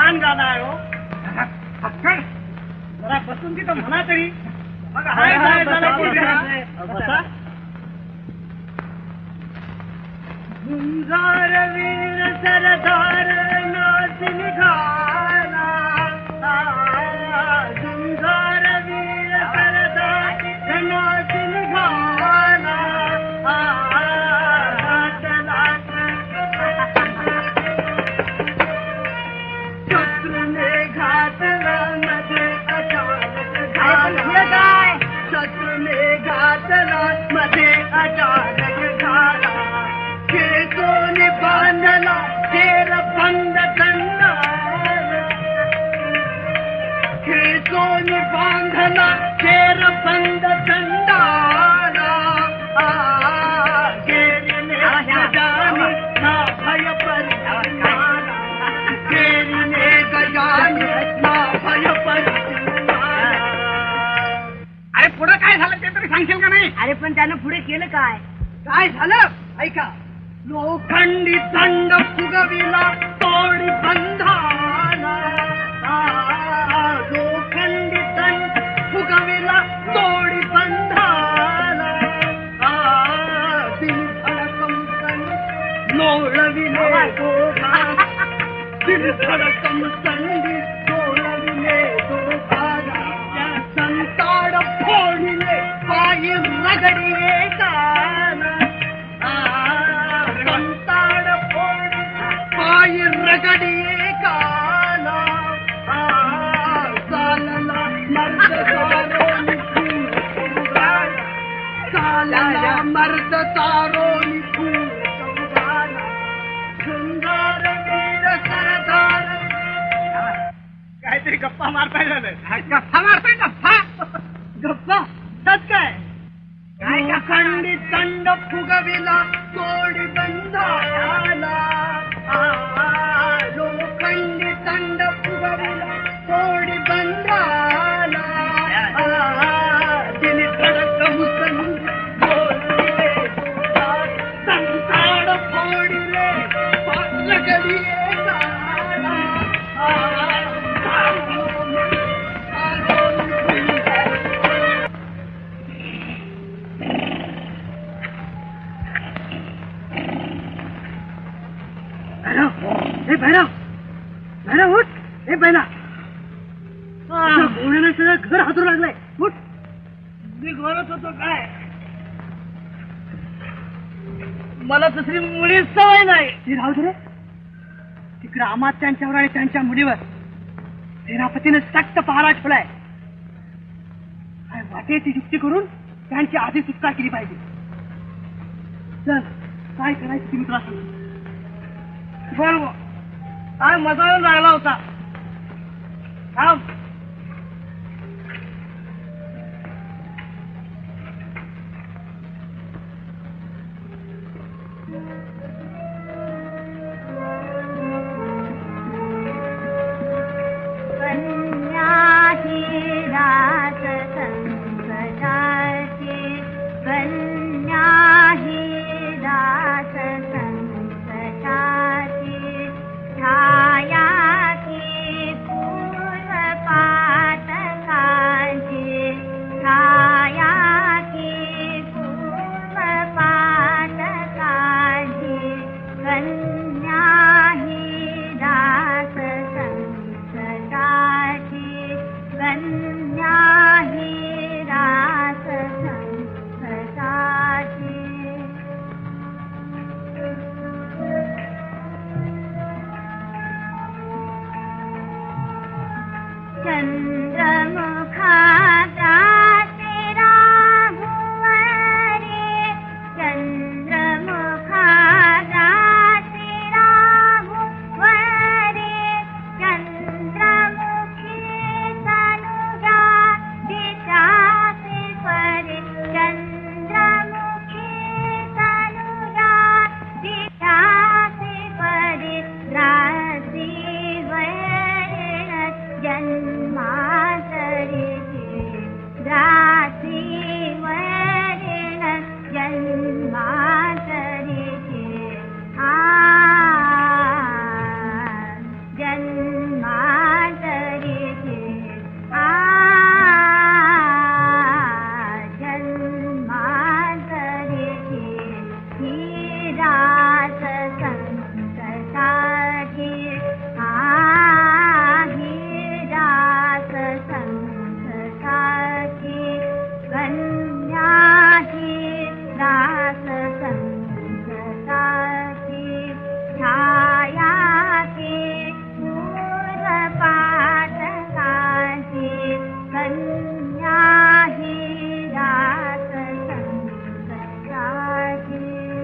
छान गाणं आहे हो. जरा बसून तिथं म्हणा तरी. मग हाय हाय झालं पुढे. बसा. झुंजार वीर सरदार नाच निघाला, झुंजार वीर सरदार नाच निघाला, शत्रूने घातला मध्ये अचानक झाला, शत्रूने घातला मध्ये अचानक झाला, खेचून बांधला शेर बंद दंडा, खेचून बांधला शेर बंद दंडाला, गेरीने गजानी ना भय परिणाला, गेरीने गजानी ना भय परिणाला. अरे पुढे काय झालं ते तरी सांगशील का नाही? अरे पण त्यानं पुढे केलं काय? काय झालं ऐका. लोखंडी दंड फुगविला तोडी बंधाला, लोखंडी दंड फुगविला तोडी बंधाला, दिल धडकम संधी लोळविले दोघाला, दिल धडकम संधी लोळविले दोघाला, संताड फोडले पायी रगडी एकाला, संताड फोड पायी रगडी काला, चालला मर्द तारोनी फूल चौघाला, चालला मर्द तारोनी फूल चौघाला, झुंजार वीर सरदार. काहीतरी गप्पा मारताय झालं. गप्पा मारताय गप्पा गप्पा सच काय? लोखंडी दंड फुगविला तोडी बंधाला, लोखंडी दंड फुगविला तोडी बंधाला, दिल धडकम संधी लोळविले दोघाला, संताड फोडले रगडी एकाला, भैरव भैरव उठ. हे बैला बोलण्यानं सगळं घर हातरू लागलंय. उठ. मी बोलत होतो काय, मला दुसरी मुलीच सवय नाही. ती राहू दे रे. तिकडे अमात्यांच्यावर आणि त्यांच्या मुलीवर सेनापतीने सक्त पहारा ठेवलाय. काय वाटेची युक्ती करून त्यांची आधी सुटका केली पाहिजे. चल काय करायचं तुम्ही तुला सांग. बरोबर काय मजा येऊन राहिला होता. थांब. छाया की फूल रास संकटाची ही रास संकटाची कन्या ही रास संकटाची छाया की मूल पातकाची कन्या ही रास संकटाची.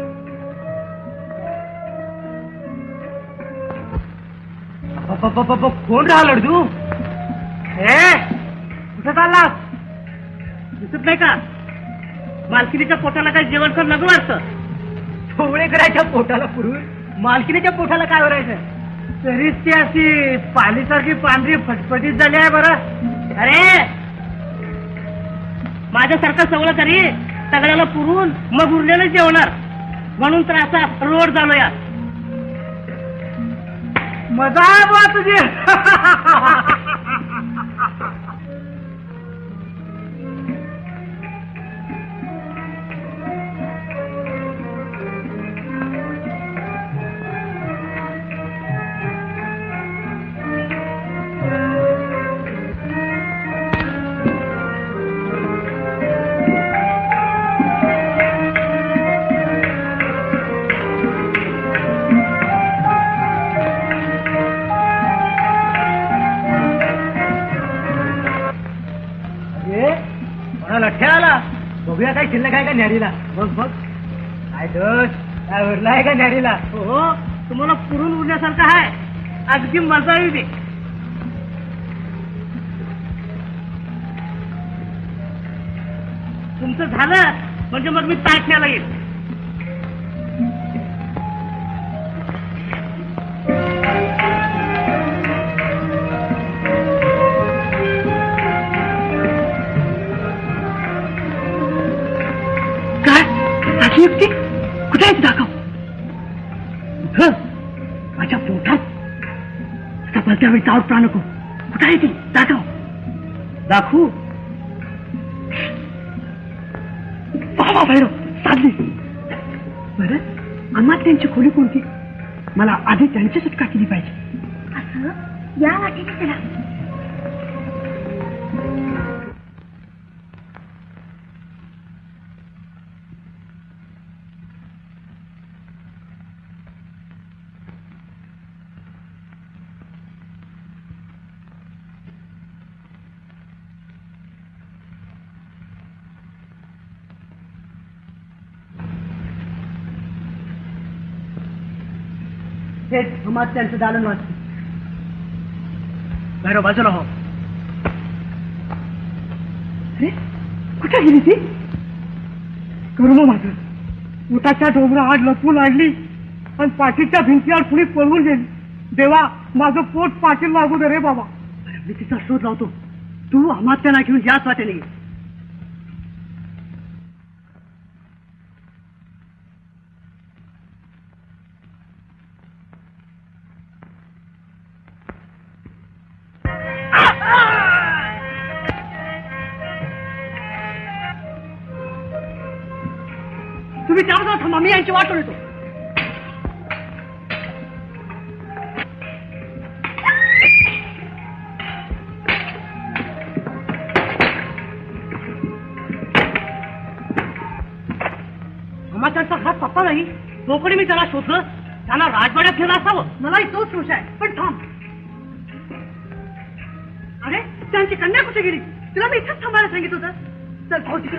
कोण राहिलं तू? हे कुठं चाललास? दिसत नाही का? मालकिनीच्या पोटाला काय जेवण कर नको वाटतं. ठोवळेकराच्या पोटाला पुरून मालकिनीच्या पोटाला काय वरायचं? तरीच ती अशी पालीसारखी पांढरी फटफटीत झाली आहे बरं. अरे माझ्यासारखं सवलं तरी सगळ्याला पुरून मग उरलेलं जेवणार म्हणून तर असा रोड झालो या. मजा आहे बा तुझी. लठ्याला बघूया काय शिल्लक आहे का न्यारीला. बघ बघ काय दोष काय उरला आहे का न्यारीला. हो तुम्हाला पुरून उरण्यासारखं आहे. अगदी मजा येते. तुमचं झालं म्हणजे मग मी ताट न्यायला येईल. युक्ती कुठे आहे दाखव. माझ्या पोटात आता भलत्या वेळी चावत प्रा नको. कुठे आहे ती दाखव. दाखवू बाबा भैरव साधली. बरं आम्हा त्यांची खोली कोणती? मला आधी त्यांची सुटका केली पाहिजे. असं या वाटेने चला. हेच त्यांचं दालन वाचते. बरं बाजूला हो. अरे कुठे गेली ती? कर्म माझं उताच्या डोंगरा आड लपवून आणली आणि पाठीच्या भिंतीवर पुढे पळवून गेली. देवा माझं पोट पाठील लागू दे रे बाबा. मी तिचा शोध लावतो. तू अमात्यांना घेऊन याच वाटेने. तुम्ही त्यावर थांबा. मी यांची वाटून येतो. त्यांचा हात पप्पा नाही. लोकांनी मी त्याला शोधलं. त्यांना राजवाड्यात गेला असावं. मलाही तोच दोष आहे. पण थांब. अरे त्यांची कन्या कुठे गेली? तुला मी इथंच थांबायला सांगितलं होतं. चल भाऊ तिकडे.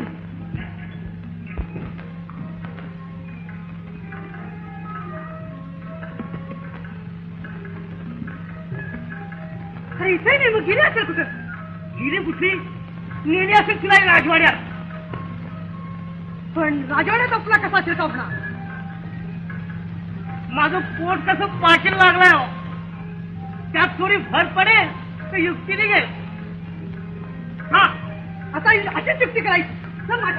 अरे इथे नाही. मग गेली असेल कुठं? गेली कुठली? नेली असेल तिला राजवाड्यात. पण राजवाड्यात आपला कसा शिरकावला? माझं पोट कसं पाटील लागलाय. त्यात थोडी भर पडेल तर युक्ती निघेल. हा आता अशीच युक्ती करायची. चल माझ्या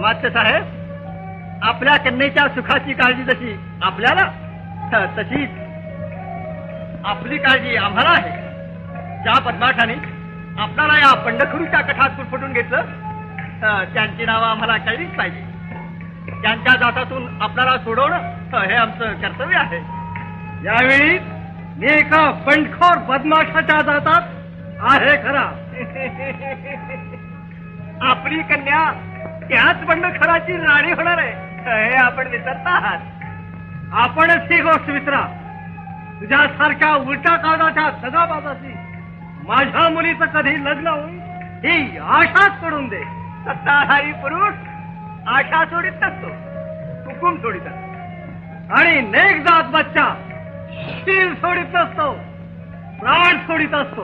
अमात्य साहेब, आपल्या कन्येच्या सुखाची काळजी जशी आपल्याला, तशीच आपली काळजी आम्हाला आहे. ज्या पद्माठाने आपल्याला या बंडखोरीच्या कठात फुटफुटून घेतलं, त्यांची नावं आम्हाला कळलीच पाहिजे. त्यांच्या जातातून आपल्याला सोडवणं हे आमचं कर्तव्य आहे. यावेळी मी एका बंडखोर बदमाशाच्या जातात आहे खरा. आपली कन्या त्याच बंडखोराची राणी होणार आहे हे आपण विसरत आहात. आपणच ही गोष्ट विसरा. तुझ्यासारख्या उलट्या काळाच्या दगाबाजाची माझ्या मुलीचं कधी लग्न होईल ही आशाच सोडून दे. सत्ताधारी पुरुष आशा सोडित नसतो, हुकूम सोडित असतो. आणि नेक जात बच्चा शील सोडित नसतो, प्राण सोडित असतो.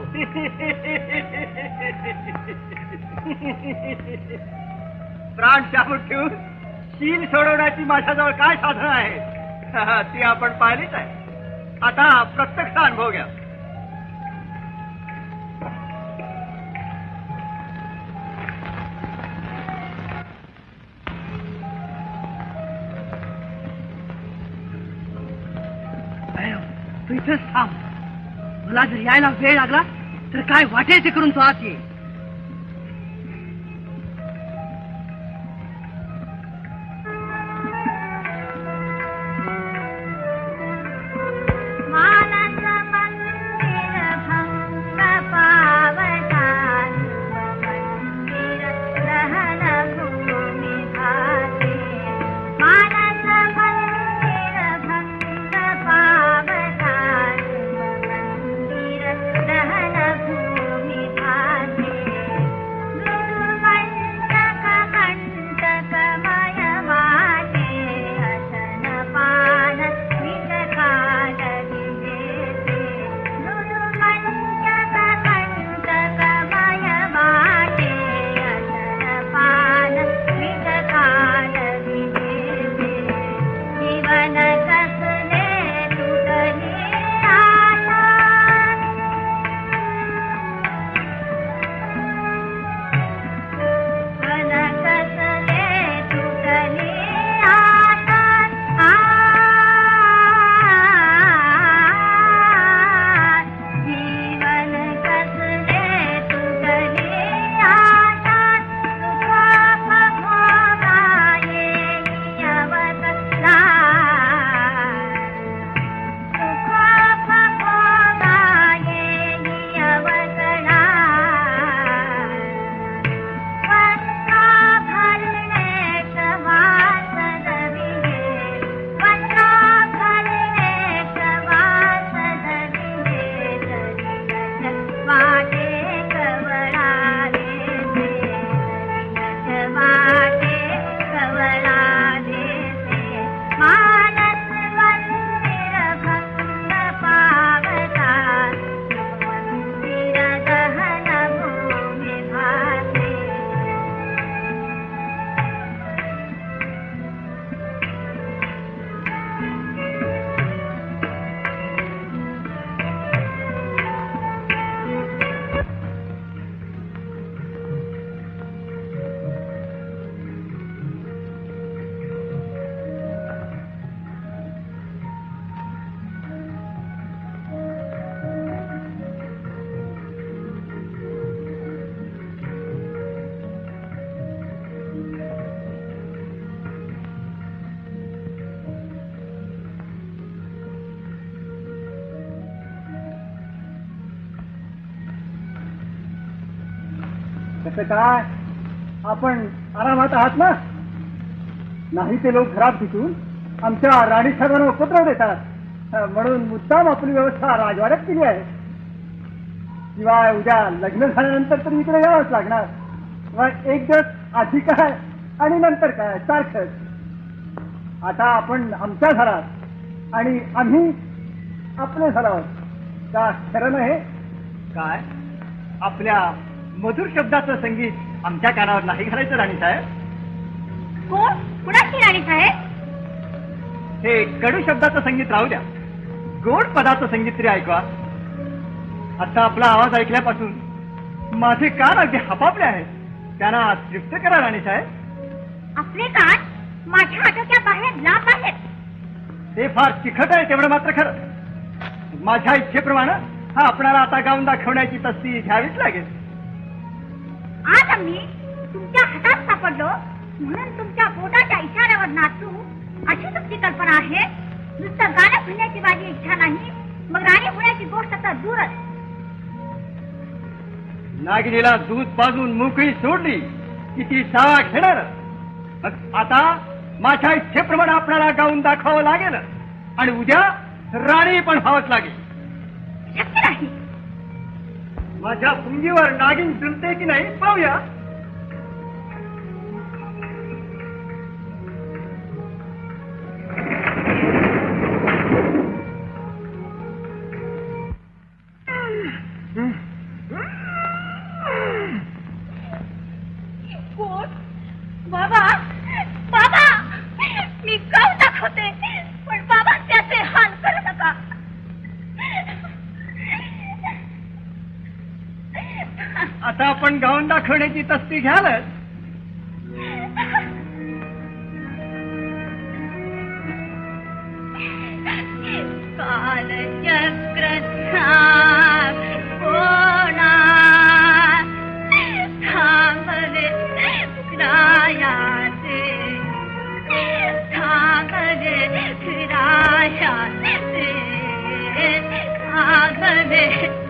प्राण शाबूत ठेवून शील सोडवण्याची माझ्याजवळ काय साधनं आहे ती आपण पाहिलीच आहे. आता प्रत्यक्ष अनुभव घ्या. तू इथंच थांब. मला जर यायला वेळ लागला तर काय वाटेल ते करून तू आत ये. कसं काय आपण आरामात आहात ना? नाही ते लोक घरात घुसून आमच्या राणी साहेबांना उपद्रव देतात, म्हणून मुद्दाम आपली व्यवस्था राजवाड्यात केली आहे. शिवाय उद्या लग्न झाल्यानंतर तर इकडे यावंच लागणार. एक दिवस आधी काय आणि नंतर काय सारखंच. आता आपण आमच्या घरात आणि आम्ही आपल्या घरावर. का खरं नाही? काय आपल्या मधुर शब्दाचं संगीत आमच्या कानावर नाही घालायचं राणी साहेब? कोण? कुणाची राणी साहेब? हे कडू शब्दाचं संगीत राहू द्या, गोड पदाचं संगीत तरी ऐकवा. आता आपला आवाज ऐकल्यापासून माझे कान अगदी हपापले आहेत. त्यांना तृप्त करा राणी साहेब. आपले कान माझ्या आटोक्या बाहेर लांब आहेत. ते फार चिखट आहे तेवढं मात्र खरं. माझ्या इच्छेप्रमाणे हा आपणाला आता गाऊन दाखवण्याची तस्ती घ्यावीच लागेल. आज आम्ही तुमच्या हातात सापडलो म्हणून तुमच्या बोटाच्या इशाऱ्यावर नाचू अशी तुमची कल्पना आहे. नुसतं गाणं म्हणण्याची माझी इच्छा नाही, मग राणी होण्याची गोष्ट तर दूरच. नागिनीला दूध पाजून मोकळी सोडली की ती सावा घेणार. मग आता माझ्या इच्छेप्रमाणे आपल्याला गाऊन दाखवावं लागेल आणि उद्या राणी पण व्हावंच लागेल. शक्य नाही. माझ्या पुंगीवर नागिन जुलते की नाही पाहूया. कोण? बाबा, बाबा, मी गाऊन दाखवते, पण बाबा त्याचे हाल करू नका. आता आपण गाऊन दाखवण्याची तस्ती घ्यालच. कालचक्र कोणा थांबले फिरायाचे, थांबले फिरायाचे, थांबले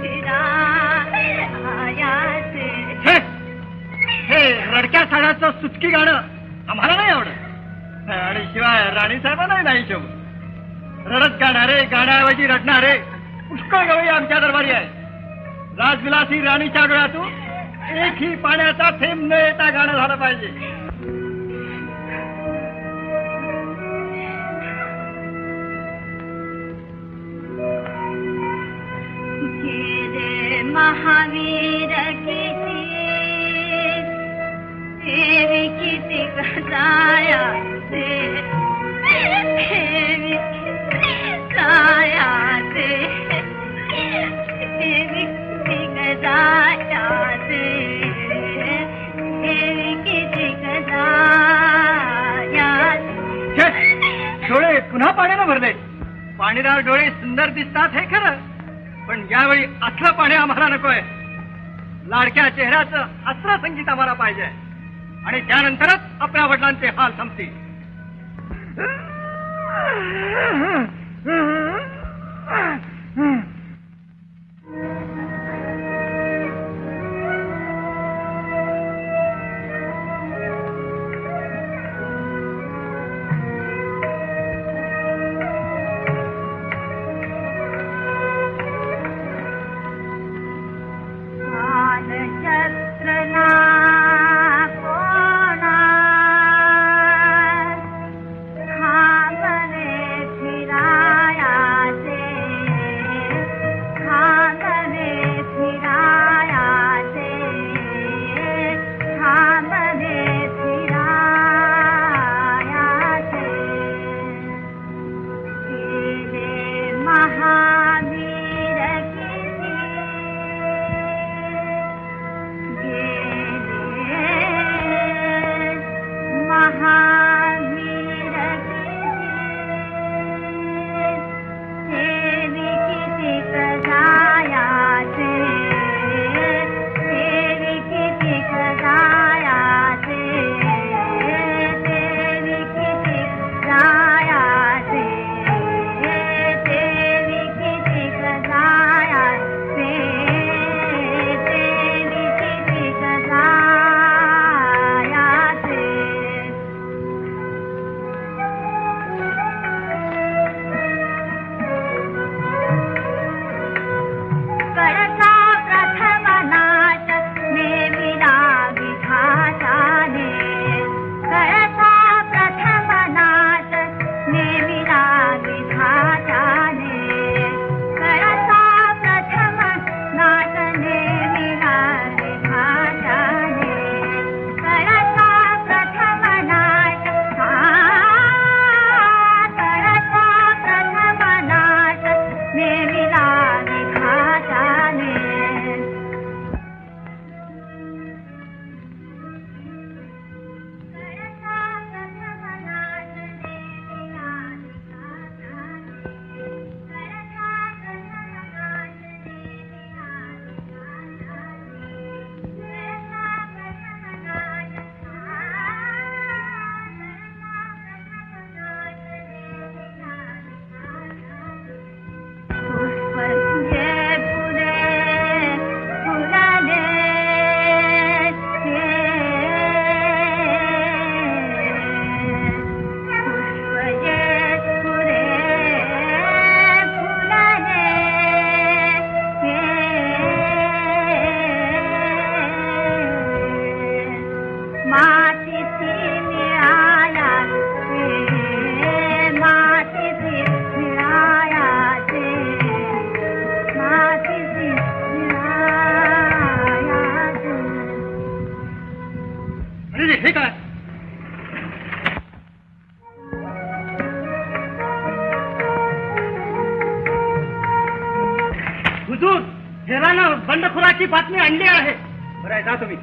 फिरायाचे. हे रडक्या साड्याचं सुटकी गाणं आम्हाला नाही आवडत आणि शिवाय राणी साहेबांनाही नाही शोभत. रडत गाणारे, गाण्याऐवजी रडणारे पुष्कळ गवळी आमच्या दरबारी आहे. राजविलासी राणीच्या डोळ्यातून एकही पाण्याचा थेंब न येता गाणं झालं पाहिजे. गेले महावीर किती, देवी किती गजायाचे, देवी किती गजायाचे, देवी किती गजायाचे, देवी किती गजायाचे. डोळे पुन्हा पाण्यानं भरले. पाणीदार डोळे सुंदर दिसतात हे खरं, पण यावेळी असलं पाणी आम्हाला नकोय. लाडक्या चेहऱ्याचं अस्त्र संगीत आम्हाला पाहिजे आणि त्यानंतरच आपल्या वडिलांचे हाल संपतील. कोणा थांबले फिरा हुजूर, हेरानं बंडखोराची बातमी आणली आहे. बरं आहे, जा तुम्ही.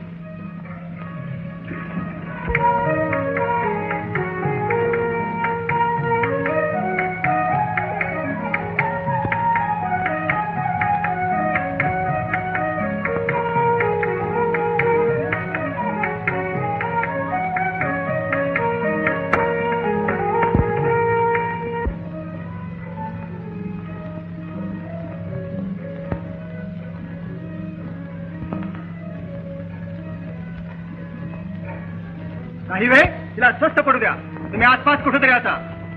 काही वेळ तिला स्वस्त पडू द्या. तुम्ही आसपास कुठेतरी असा.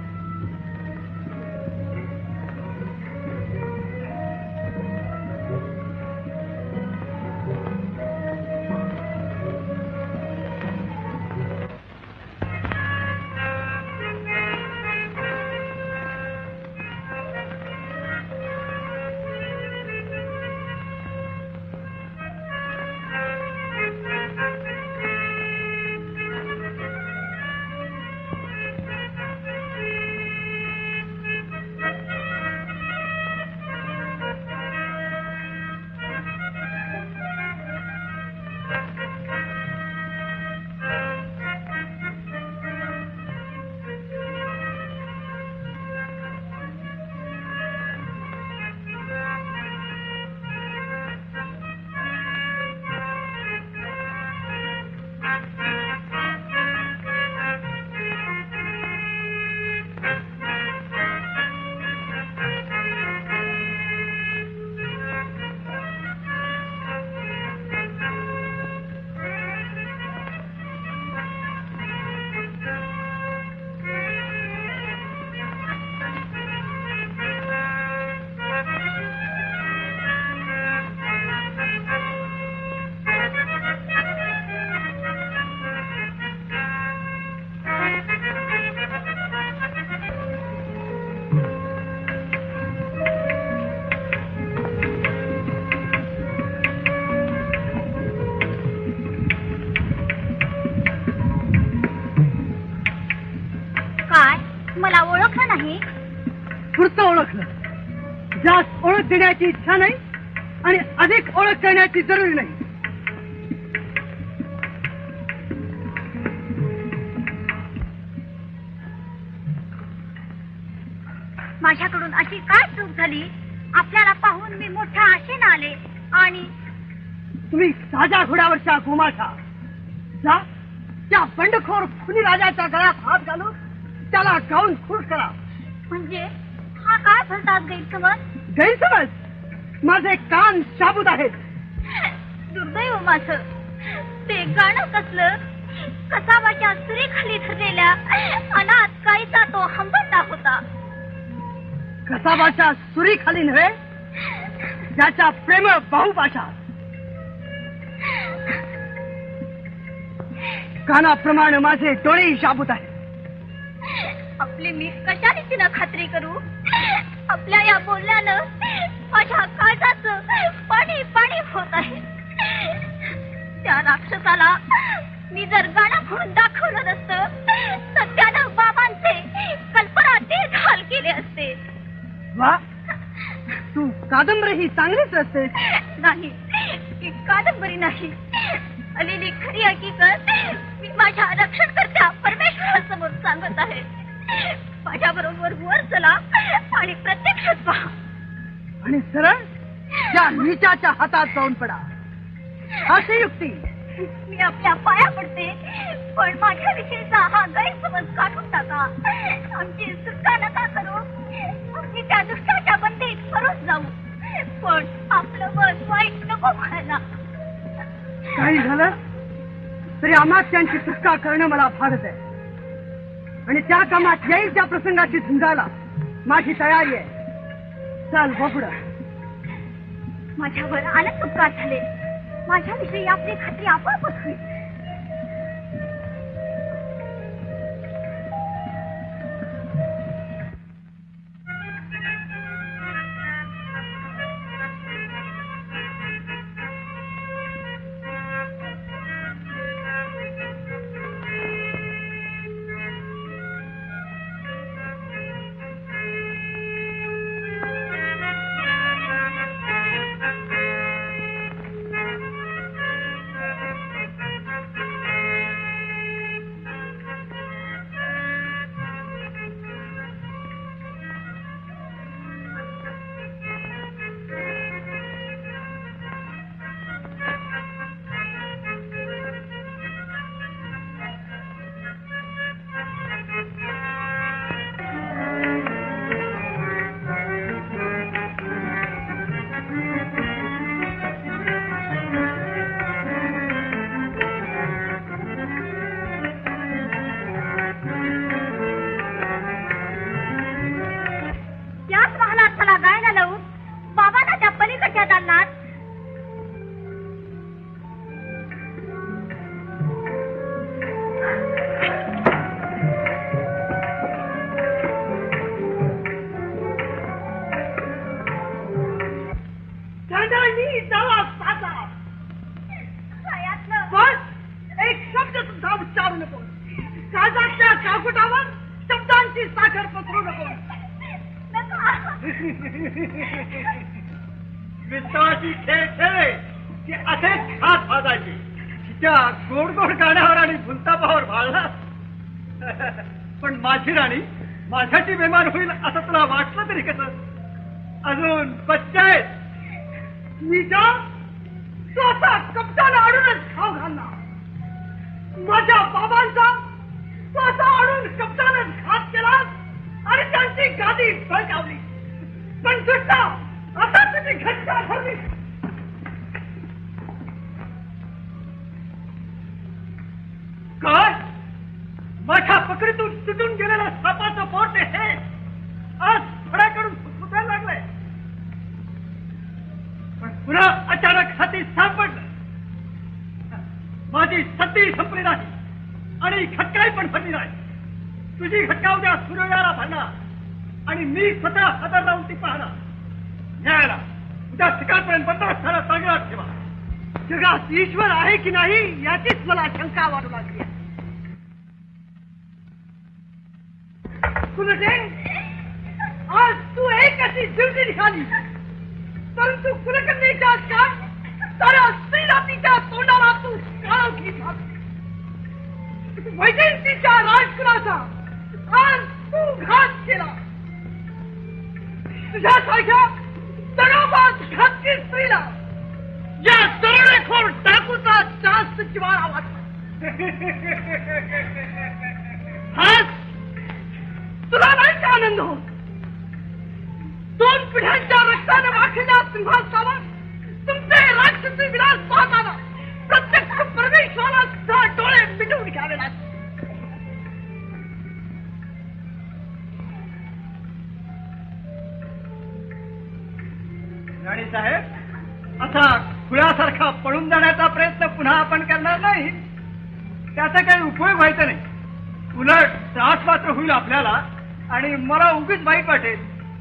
पुढचं ओळखलं. जास्त ओळख देण्याची इच्छा नाही आणि अधिक ओळख करण्याची जरुरी नाही. माझ्याकडून अशी काय चूक झाली? आपल्याला पाहून मी मोठ्या आशेने आले आणि तुम्ही साध्या घोड्यावरच्या गोमाशा. जा त्या बंडखोर खुनी राजाच्या गळ्यात हात घालून त्याला गाऊन खुश करा. म्हणजे हा काय भलतात गैरसमज? गैरसमज? माझे कान शाबूत आहेत. दुर्दैव माझं. ते गाणं कसलं? कसाबाच्या सुरेखाली धरलेल्या अनाथ काळीचा तो हंबरला होता. कसाबाच्या सुरी खाली नव्हे, ज्याच्या प्रेम बाहुपाशा. कानाप्रमाणे माझे डोळेही शाबूत आहेत. आपली मी कशा रीतीनं खात्री करू? आपल्या या बोलण्यानं माझ्या काळजाचं पाणी पाणी होत आहे. त्या राक्षसाला मी जर गाणं म्हणून दाखवलं नसतं तर त्यानं बाबांचे कल्पना ते हाल केले असते. वा, तू कादंबरी ही चांगलीच असते. नाही, ही कादंबरी नाही. आलेली खरी हकीकत मी माझ्या रक्षणकर्त्या परमेश्वरासमोर सांगत आहे. माझ्या बरोबर वर चला आणि प्रत्यक्षात पहा. आणि सरळ त्या नीचाच्या हातात जाऊन पडा. अशी युक्ती. मी आपल्या पाया पडते, पण माझ्याविषयीचा हा गैरसमज काढून टाका. आमची सुटका नका करू. आम्ही त्या दुष्टाच्या बंदीत परत जाऊ, पण आपलं मन वाईट नको म्हणायला. काही झालं तरी अमात्यांची सुटका करणं मला भागत आहे. आणि त्या कामात येईल त्या प्रसंगाची झुंजायला माझी तयारी आहे. चल बघूया. माझ्यावर अनेक उपकार झाले. माझ्याविषयी आपली खात्री आपोआपच होईल. माझ्यानी जावा साचा. पण एक शब्द सुद्धा उच्चारू नको. काळजातल्या काकुटावर शब्दांची साखर पसरू नको. विश्वासी खेळ खेळले की असेच हात भाजायचे. त्या गोड गोड गाण्यावर आणि भुलतापावर भाळला. पण माझी राणी माझ्याची बेमान होईल असं तुला वाटलं तरी कसं? अजून बच्चा आहे. मी जा स्वतः कब्जाला आणूनच खाऊ घालणार. माझ्या बाबांचा स्वतः आणून कब्जानच घात केला आणि त्यांची गादी बळकावली. पण दुष्टा आता तुझी घटना ठरली. काय माझ्या पकडीतून तुटून गेलेलं सापाचं पोट हे आज फळ्याकडून फुटायला लागलंय. पण पुन्हा अचानक हाती सापडलं. माझी सत्ती संपली नाही आणि खटकाई पण भरली नाही. तुझी खटका उद्या सूर्योदयाला भरणार आणि मी स्वतः हजर राहून ती पाहणार. न्यायाला उद्या सकाळपर्यंत बंदोबस्ताला चांगला ठेवा. जगात ईश्वर आहे की नाही याचीच मला शंका वाटू लागली आहे. कुलटे आज तू एक अशी ड्युटी निघाली परंतु कुलकर्णीच्या का साऱ्या स्त्रीला तिच्या तोंडाला तू काळ घेतला. वैजयंतीच्या राजकुलाचा आज तू घात केला. तुझ्यासारख्या तणावात घातकी स्त्रीला या दरोडेखोर टाकूचा जास्त जिव्हाळा वाटला. आज तुला नाही का आनंद होत? दोन पिढ्यांच्या रक्ताने वाखलेल्या सिंहासनावर तुमचे राक्षसी विलास पाहताना प्रत्यक्ष परमेश्वराला सुद्धा डोळे मिटवून घ्यावे लागते. राणी साहेब असा खुळ्यासारखा पळून जाण्याचा प्रयत्न पुन्हा आपण करणार नाही. त्याचा काही उपयोग व्हायचा नाही. उलट त्रास मात्र होईल आपल्याला आणि मला उगीच वाईट वाटेल.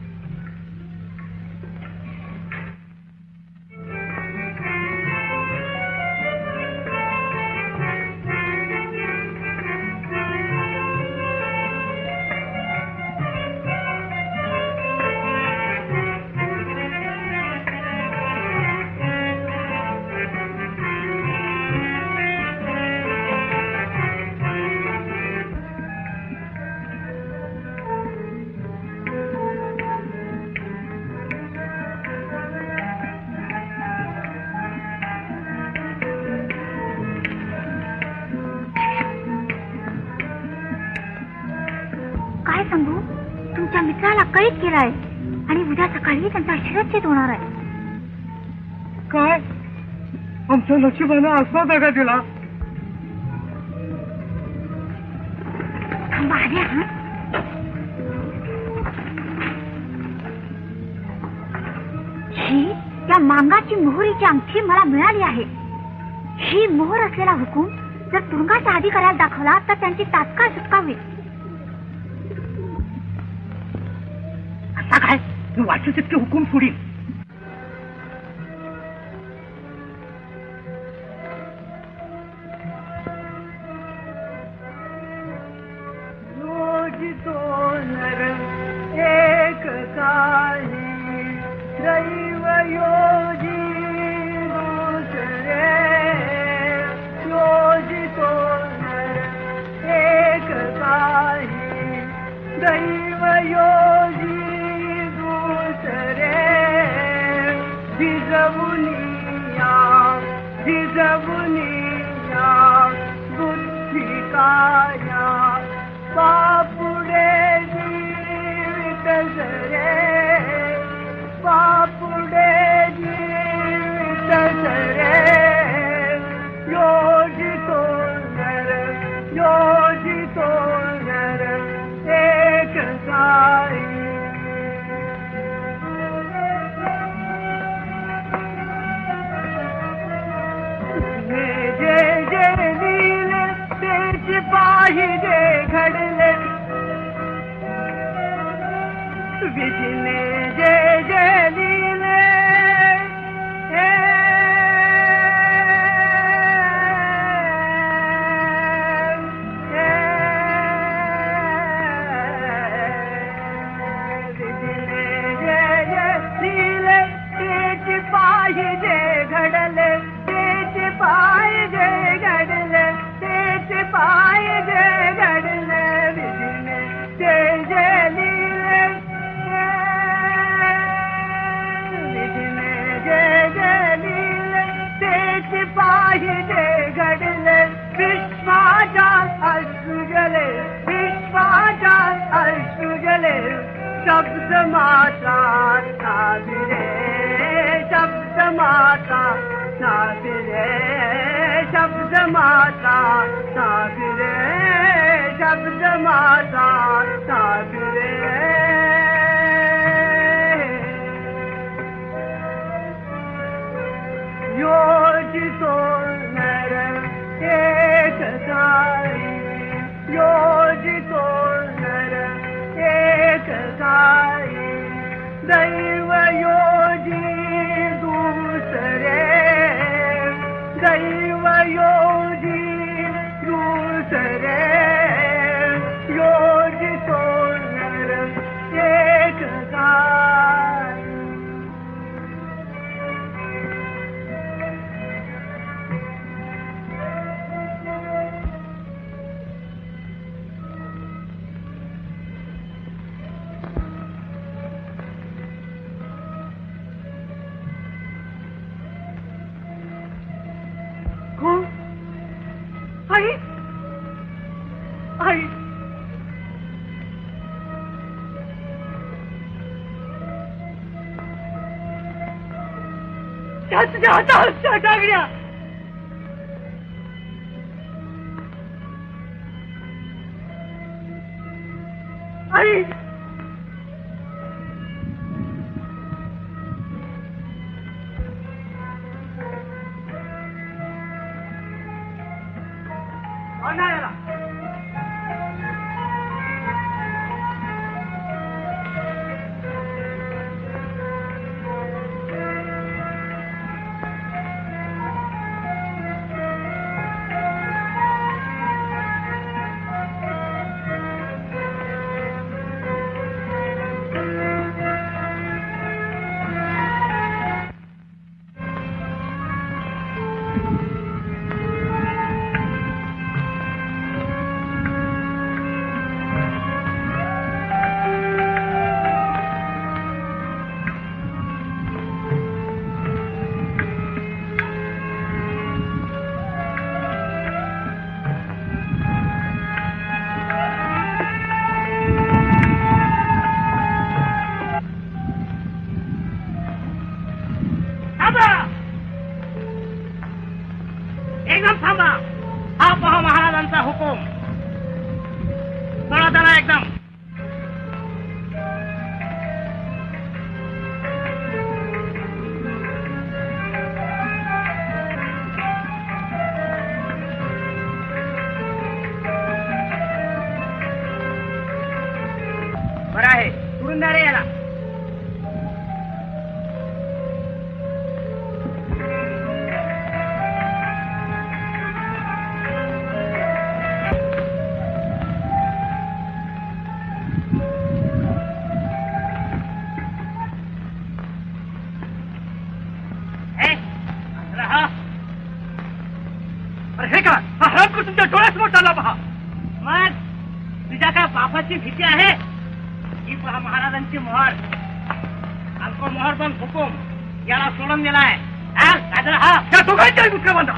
सांगू तुमच्या मित्राला कैद केलाय आणि उद्या सकाळी त्यांचा शिरच्छेद होणार आहे. काय आमच्या नशिबानं असा दगा दिला. थांबा आल्या. हा ही त्या मांगाची मोहरीची अंगठी मला मिळाली आहे. ही मोहर असलेला हुकूम जर तुरुंगाच्या अधिकाऱ्याला दाखवला तर त्यांची तात्काळ सुटका होईल. काय तू वाचू तितके हुकूम सोडील. योजितो नर एक काही दैव योजी दुसरे. योजितो नर एक काही दैव योजी जिजवुनिया जिजवुनिया बुद्धिकाया बापुडे जीवित जरे. बापुडे जीवित जरे. योजितो नर योजितो नर एक काही. जय जय लीले ते सिपाही जे घडले. विधिने जय जय लीले माता सागरे शब्द माता सागरे शब्द माता सागरे योजितो नर एक साई योजितो नर एक साई दैव योजी दूसरे दैव योजी दूसरे योजितो नर एक साई आई आई त्या तुझ्या हातावरच्या टांगड्या आई एकदम थांबा हा पहा महाराजांचा हुकूम पळा त्याला एकदम बरं आहे सोडून द्या रे याला तुमच्या डोळ्यासमोर चालला पहा मग तुझ्या काय बापाची भीती आहे ही पहा महाराजांची मोहर अल्प मोहर पण हुकूम याला सोडून दिलाय हा त्या दोघांच्या गुटका बांधा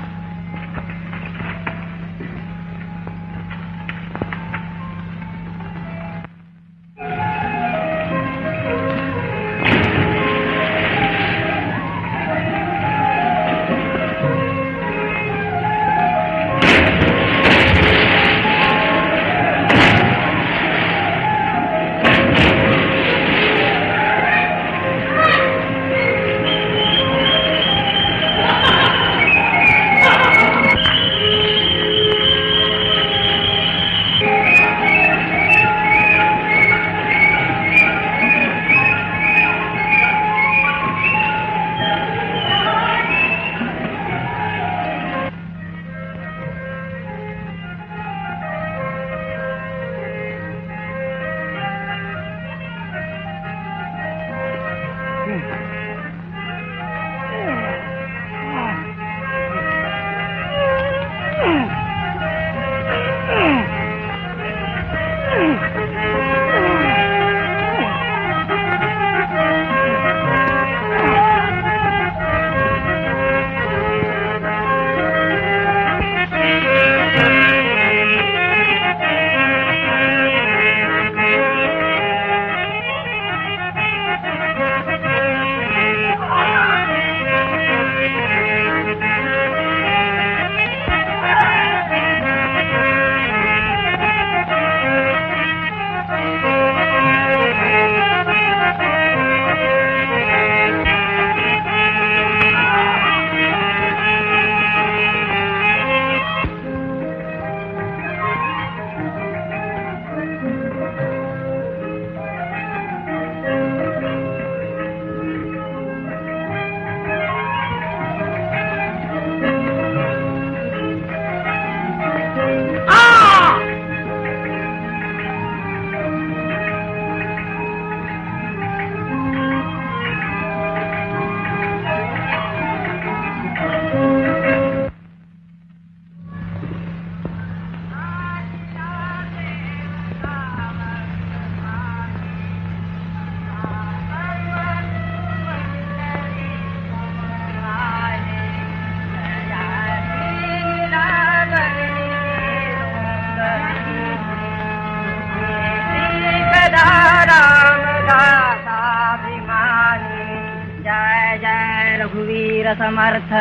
रघुवीर समर्थ.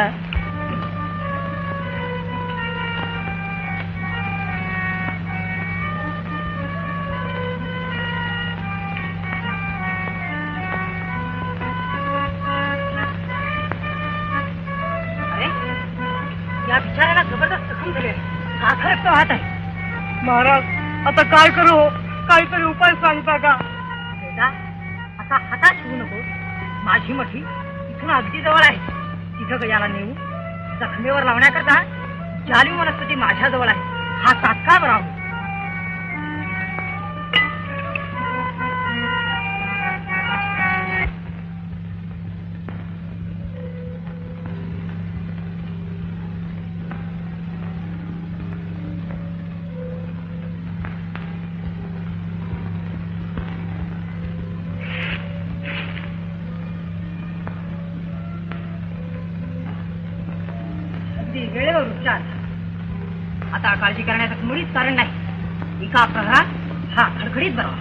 या बिचाऱ्याला जबरदस्त जखम झाली आहे. साखर तो हात आहे. महाराज आता काय करू? काहीतरी उपाय सांगता का? बेटा असा हातात ठेवू नको. माझी मठी इथून अगदी जवळ आहे. तिथं याला नेऊ जखमेवर लावण्याकरता जालिम वनस्पती माझ्या जवळ आहे. हा तात्काळ बरा होईल. वेळेवर उपचार. आता काळजी करण्याचं मुळीच कारण नाही. एका प्रहरात हा खडखडीत बरा.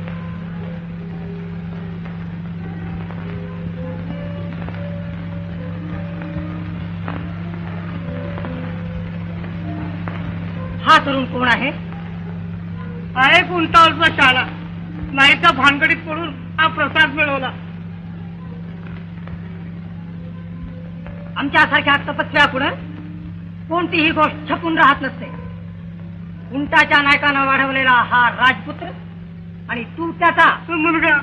हा तरुण कोण आहे? आहे कुंटावरचा शाळा. नाही त्या भानगडीत पडून हा प्रसाद मिळवला. आमच्यासारख्या तपस्व्या पुढे कोणतीही गोष्ट छपून राहत नसते. उंटाच्या नायकानं वाढवलेला हा राजपुत्र आणि तू त्याचा मुलगा.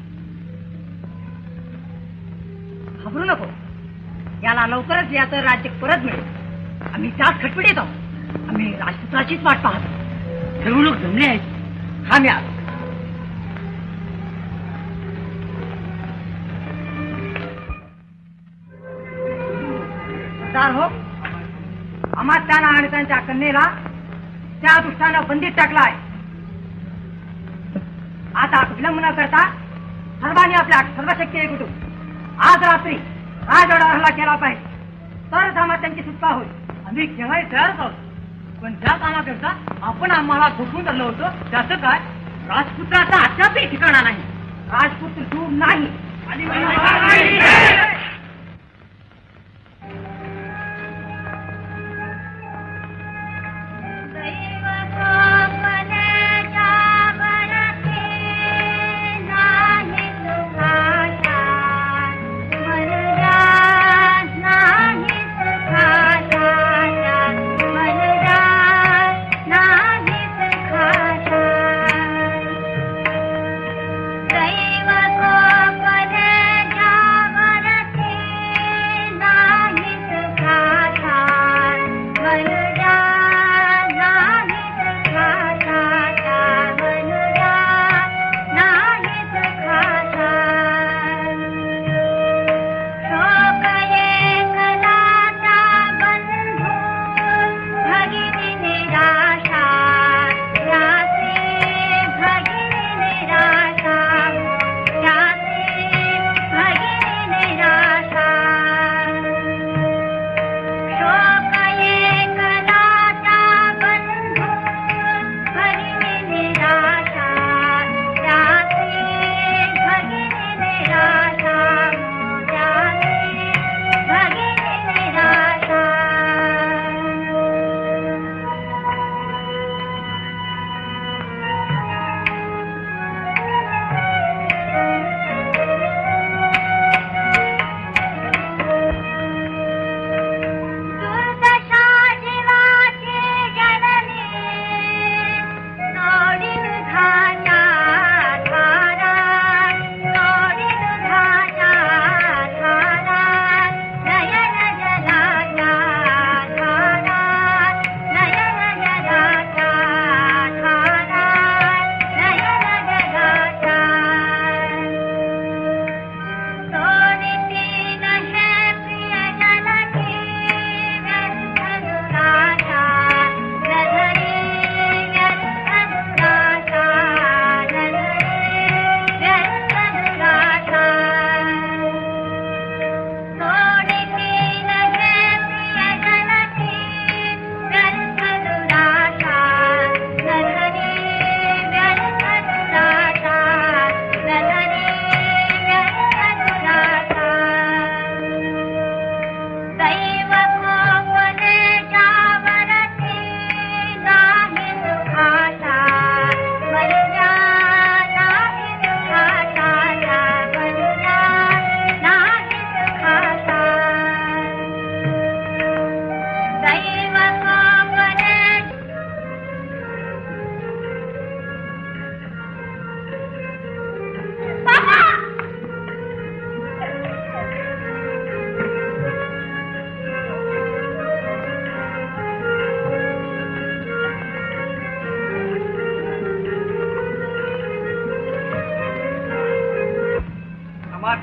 घाबरू नको. याला लवकरच याचं राज्य परत मिळेल. आम्ही त्याच खटपटीत आहोत. आम्ही राजपुत्राचीच वाट पाहतो. सर्व लोक जमले आहेत. हा मी आलो. हो अमात्यानं आणि त्यांच्या कन्येला त्या दुष्टानं बंदीत टाकला आहे. आता विलंब न करता सर्वांनी आपल्या सर्वशक्ती एकवटून आज रात्री राजवाड्यावर हल्ला केला पाहिजे. तरच अमात्यांची सुटका होईल. आम्ही केव्हाही तयारच आहोत. पण त्या कामाकरता आपण आम्हाला झोपून धरलं होतं. त्याचं काय? राजपुत्राचा अद्यापही ठिकाणा नाही. राजपुत्र दूर नाही. दैव को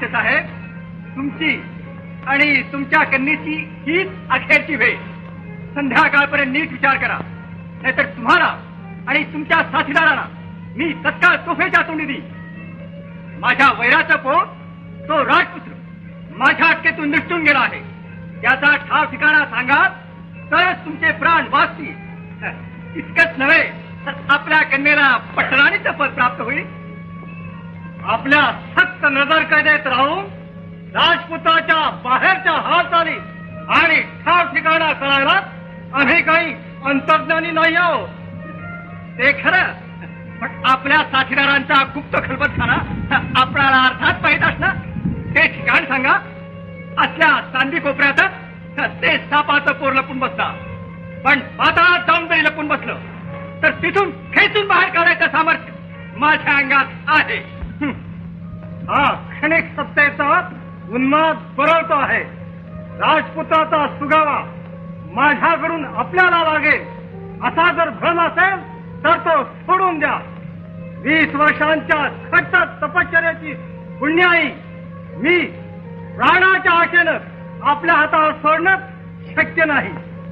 साहेब, तुमची आणि तुमच्या कन्येची हीच अखेरची वेळ. संध्याकाळपर्यंत नीट विचार करा, नाहीतर तुम्हाला आणि तुमच्या साथीदारांना मी तत्काळ तोफेच्या तोंडी देईन. माझ्या वैराचा पोट तो राजपुत्र माझ्या अटकेतून निसटून गेला आहे. त्याचा ठाव ठिकाणा सांगा तरच तुमचे प्राण वाचतील. इतकंच नव्हे तर आपल्या कन्येला पटराणीचं पद प्राप्त होईल. आपल्या सक्त नजर कैदेत राहून राजपुताच्या बाहेरच्या हालचाली आणि ठाव ठिकाणा करायला आम्ही काही अंतर्ज्ञानी नाही आहोत. ते खरं, पण आपल्या साथीदारांचा गुप्त खलबतखाना आपल्याला अर्थात माहीत असणार. ते ठिकाण सांगा. असल्या चांदी कोपऱ्यातच ते सापाचं पोर लपून बसतात. पण पाताळात जाऊन जरी लपून बसलं तर तिथून खेचून बाहेर काढायचं सामर्थ्य माझ्या अंगात आहे. हा क्षणिक सत्तेचा उन्माद बरळतो आहे. राजपुत्राचा सुगावा माझ्याकडून आपल्याला लागेल असा जर भ्रम असेल तर तो सोडून द्या. वीस वर्षांच्या खट्ट तपश्चर्याची पुण्याई मी प्राणाच्या आशेनं आपल्या हातावर सोडणं शक्य नाही.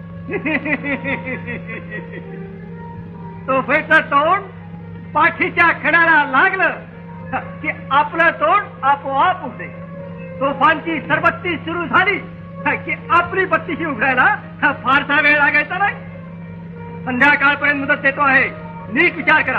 तोफेचं तोंड पाठीच्या खड्याला लागलं की आपलं तोंड आपोआप उठे. तोफांची सरबत्ती सुरू झाली की आपली बत्तीशी उघडायला फारसा वेळ लागायचा नाही. संध्याकाळपर्यंत मुदत देतो आहे, नीट विचार करा.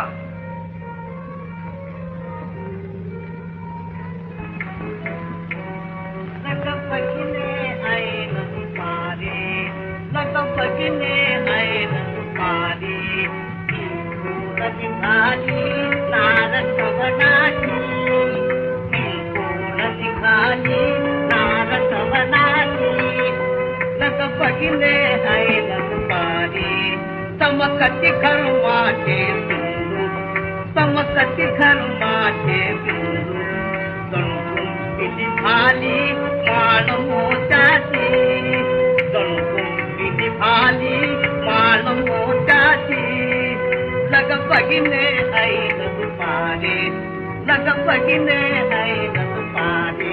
बगिने है पारी समकति घर माटे बिंदु समकति घर माटे बिंदु गणकुम विधि भाली माल मोचाती गणकुम विधि भाली माल मोचाती लग बगिने है पारी लग बगिने है पारी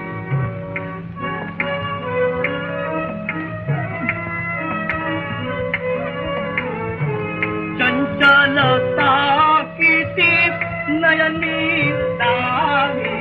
चंचलता किती नयनी दावी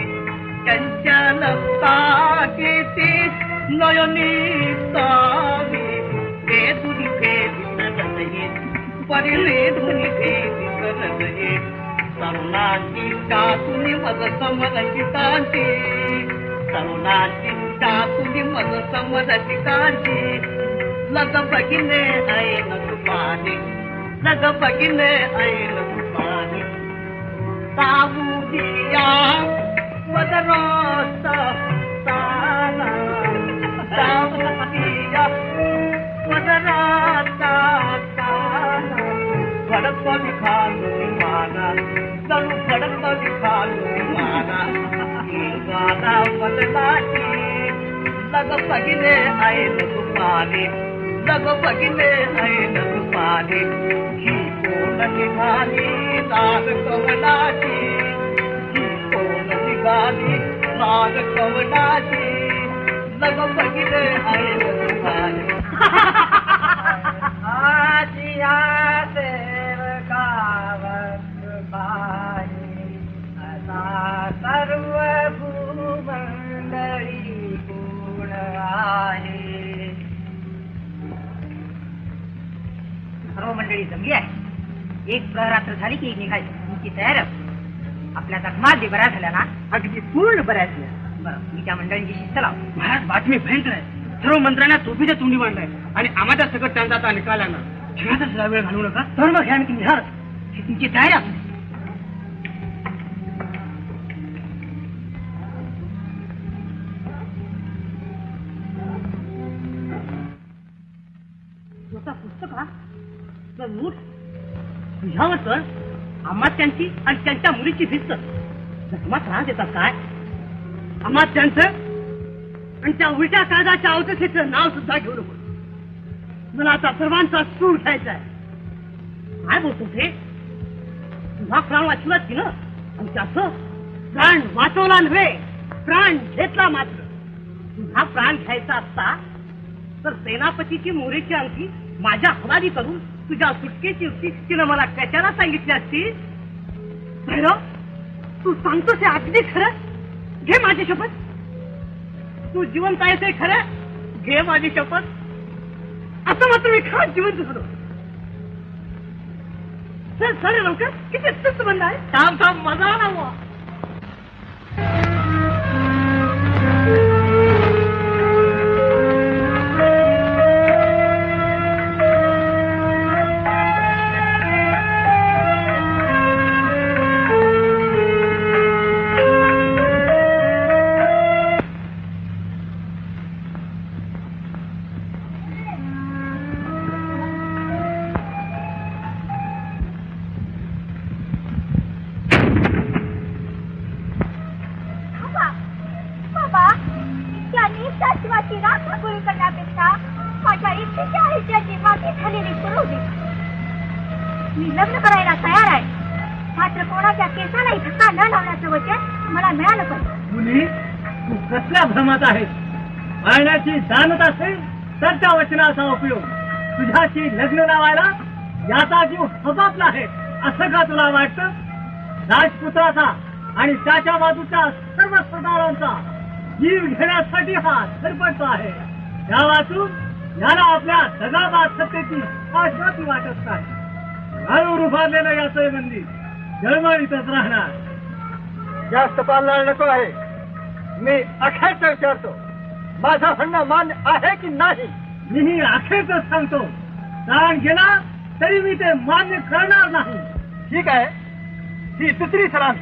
चंचलता किती नयनी दावी ते धुनी भेदी करत परिले धुनी भेदी करत तरुणाची टाकून मग समरची कांती तरुणाची टाकून मग समरची कांती लग बगिने आहे न पाणी लग बगिने ऐन पानी साबू दिया मदरोसा साला साबू दिया मदरोसा साला भड़क दिखालू माना चलू भड़क दिखालू माना गाना बदलाची लग बगिने ऐन पानी लग बगिने ऐन पानी निघाली नाग कवनाची कोण निघाली नाग कवनाची लग बगिले आहे आजिया देव गावत बाई असा सर्व भूमंडळी गुण आहे. सर्व मंडळी जमली आहे. एक प्ररात्र झाली की निघायची तुमची तयार. आपल्या जखमा जे बऱ्या झाल्या ना अगदी पूर्ण बऱ्या झाल्या. बरं मी त्या मंडळींची शिस्त लाव. महाराज बातमी भयंकर आहे. सर्व मंत्र्यांना तोफीच्या तोंडी मांडलाय आणि आम्हाला सगळं त्यांचा निकालाना खेळाचा सुद्धा वेळ घालू नका. तर मग घ्या मी निघाल तुमची तयारी आपली. पुस्तक ह्यावर तर अमात्यांची आणि त्यांच्या मुलीची भिस्त जखमा त्रास देतात काय. अमात्यांचं आणि त्या उलट्या काळजाच्या अवतसेचं नाव सुद्धा घेऊ नको. मला आता सर्वांचा सूर घ्यायचा आहे. काय बोलतो ते तुझा प्राण वाचलाच की ना आणि त्याचं प्राण वाचवला नव्हे प्राण घेतला मात्र तुझा प्राण घ्यायचा असता तर सेनापतीची मोरेची अंगठी माझ्या हवाली करून तुझ्या सुटकेची युक्ती तिनं मला कशाला सांगितली असती. भैरव, तू सांगतोस हे अगदी खरं? घे माझी शपथ. तू जिवंत आहेस हे खरं? घे माझी शपथ. असं मात्र मी खास जिवंत झालो. चल चल लवकर, किती सुस्त बंद आहे. थांब थांब, मजा आला बुवा. मी लग्न करायला तयार आहे, मात्र कोणाच्या केसालाही धक्का न लावण्याचं वचन मला मिळालं पाहिजे. मुली, तू कसल्या भ्रमात आहेस? पाळण्याची जाणत असेल तर त्या वचनाचा उपयोग. तुझ्याशी लग्न लावायला याचा जीव हबापला आहे असं का तुला वाटतं? राजपुत्राचा आणि त्याच्या बाजूच्या सर्व सरदारांचा जीव घेण्यासाठी हा धडपडतो आहे. त्या वाचून याला आपल्या दगाबाद सत्तेची आश्वासी वाटत नाही. हळूहळू उभारलेलं याचं मंदिर जळमळीतच राहणार. जास्त पालणार नको आहे. मी अखेरच विचारतो, माझा म्हणणं मान्य आहे की नाही? मीही अखेरच सांगतो, प्राण गेला तरी मी ते मान्य करणार नाही. ठीक आहे, ही दुसरी सलामी.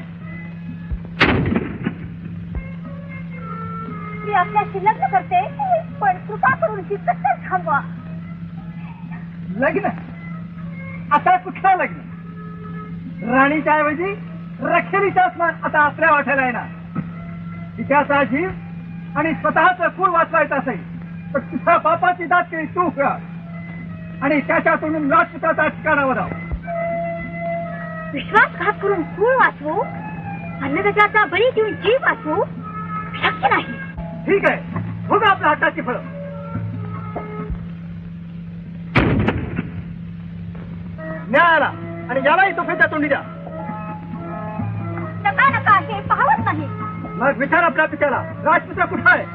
मी आपल्याशी लग्न करते, पण कृपा करून ही कत्तल थांबवा. लग्न? आता कुठलं लग्न? राणीच्या ऐवजी रखेलीचा अस्मान आता आपल्या वाट्याला येणार. तिच्याचा जीव आणि स्वतःच कुळ वाचवायचं असेल तर तुझ्या बापाची दात केली तू उघड आणि त्याच्या तोंडून राजपुत्राचा ठिकाणावर राव. विश्वासघात करून कुळ वाचवू, अन्नगजाचा बळी देऊन जीव वाचवू शक्य नाही. ठीक आहे, बघा आपल्या हाताची फळं. न्यायाला आणि यालाही तुफेच्या तोंडी द्या. नका नका, हे पाहवत नाही. मग विचार आपल्या पित्याला, राजपुत्र कुठं आहे?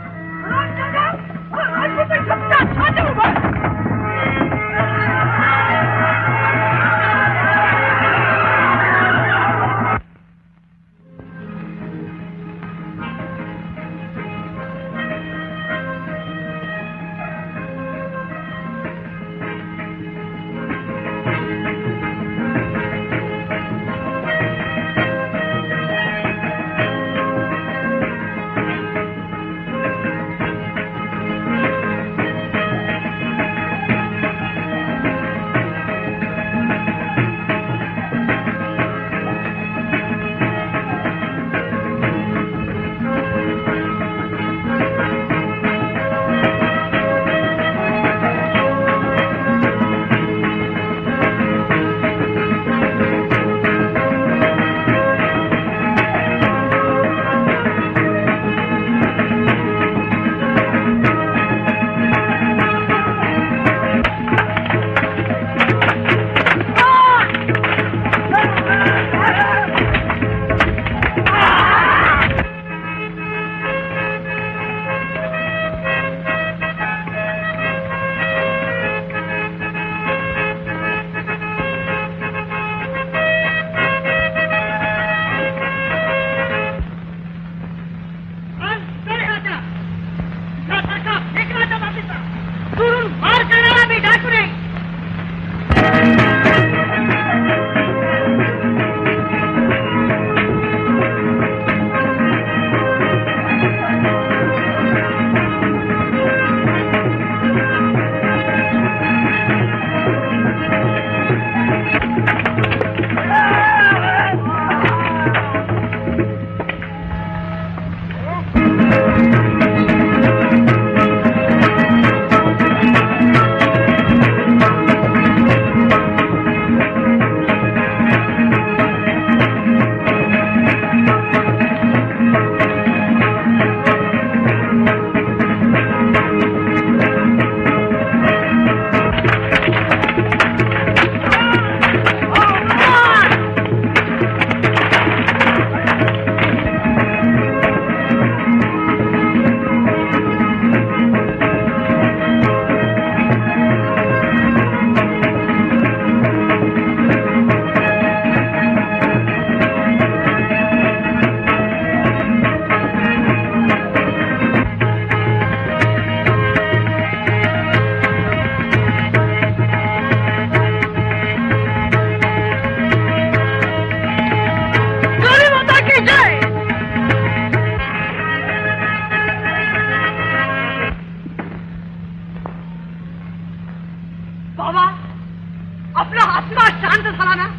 शांत झाला ना?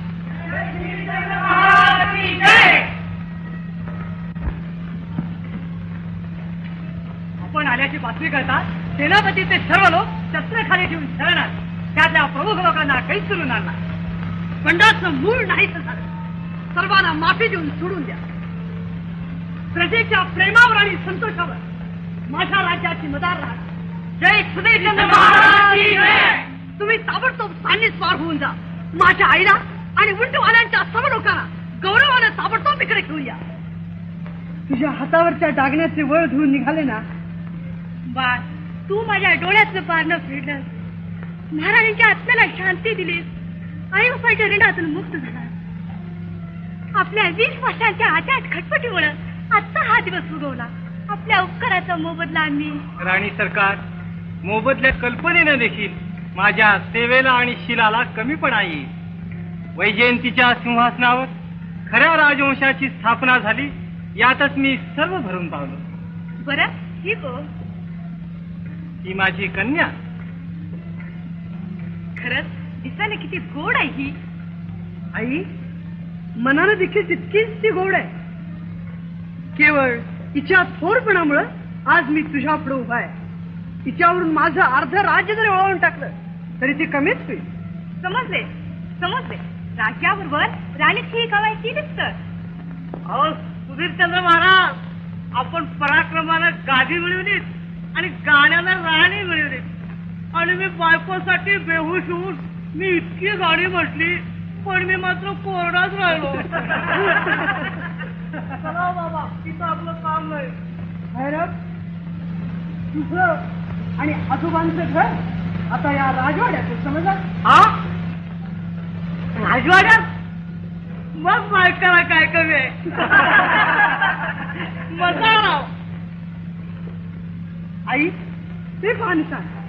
आपण आल्याची बातमी करता सेनापती ते सर्व लोक शस्त्र खाली ठेवून शरणार. त्यातल्या प्रमुख लोकांना काहीच करून आणणार. बंडाचं मूळ नाहीच झालं. सर्वांना माफी देऊन सोडून द्या. प्रजेच्या प्रेमावर आणि संतोषावर माझ्या राज्याची मदार राहा. जय सुदेशचंद्र महाराज की जय. तुम्ही ताबडतोब सान्नी स्वार होऊन जा. माझ्या आईला आणि उंटवाल्यांच्या सर्व लोकांना गौरवानं ताबडतोब इकडे घेऊन या. तुझ्या हातावरच्या डागण्याचे वळ धुवून निघाले ना? बाळ, तू माझ्या डोळ्यातलं पारणं फेडलं. महाराजांच्या आत्म्याला शांती दिलीस. आई बापाच्या ऋणातून मुक्त झाला. आपल्या वीस वर्षांच्या आट्यात खटपटीमुळे आत्ता हा दिवस उगवला. आपल्या उपकाराचा मोबदला आम्ही. राणी सरकार, मोबदल्या कल्पनेनं देखील माझ्या सेवेला आणि शिलाला कमीपणा येईल. वैजयंतीच्या सिंहासनावर खऱ्या राजवंशाची स्थापना झाली, यातच मी सर्व भरून पावलो. बरं, ही गो ही माझी कन्या. खरंच दिसायला किती गोड आहे ही. आई, मनानं देखील तितकीच ती गोड आहे. केवळ तिच्या थोरपणामुळं आज मी तुझ्या पुढे उभा आहे. तिच्यावरून माझं अर्ध राज्य जरी वळवून टाकलं तरी ती कमीच होईल. समजले समजले. राज्याबरोबर राणीची गवाय केलीच तर. अहो सुधीरचंद्र महाराज, आपण पराक्रमानं गादी मिळवलीत आणि गाण्यानं राणी मिळवलीत. आणि मी बायकोसाठी बेहोश होऊन मी इतकी गाडी म्हटली, पण मी मात्र कोरडाच राहिलो. चला बाबा, तिथं आपलं काम नाही. भैरव, तुझं आणि आजोबांचं घर आता या राजवाड्यात, समजलं? हा, राजवाड्यात? मग बायकाला काय कमी आहे? मजा राव. आई, ते पाहणी सांग.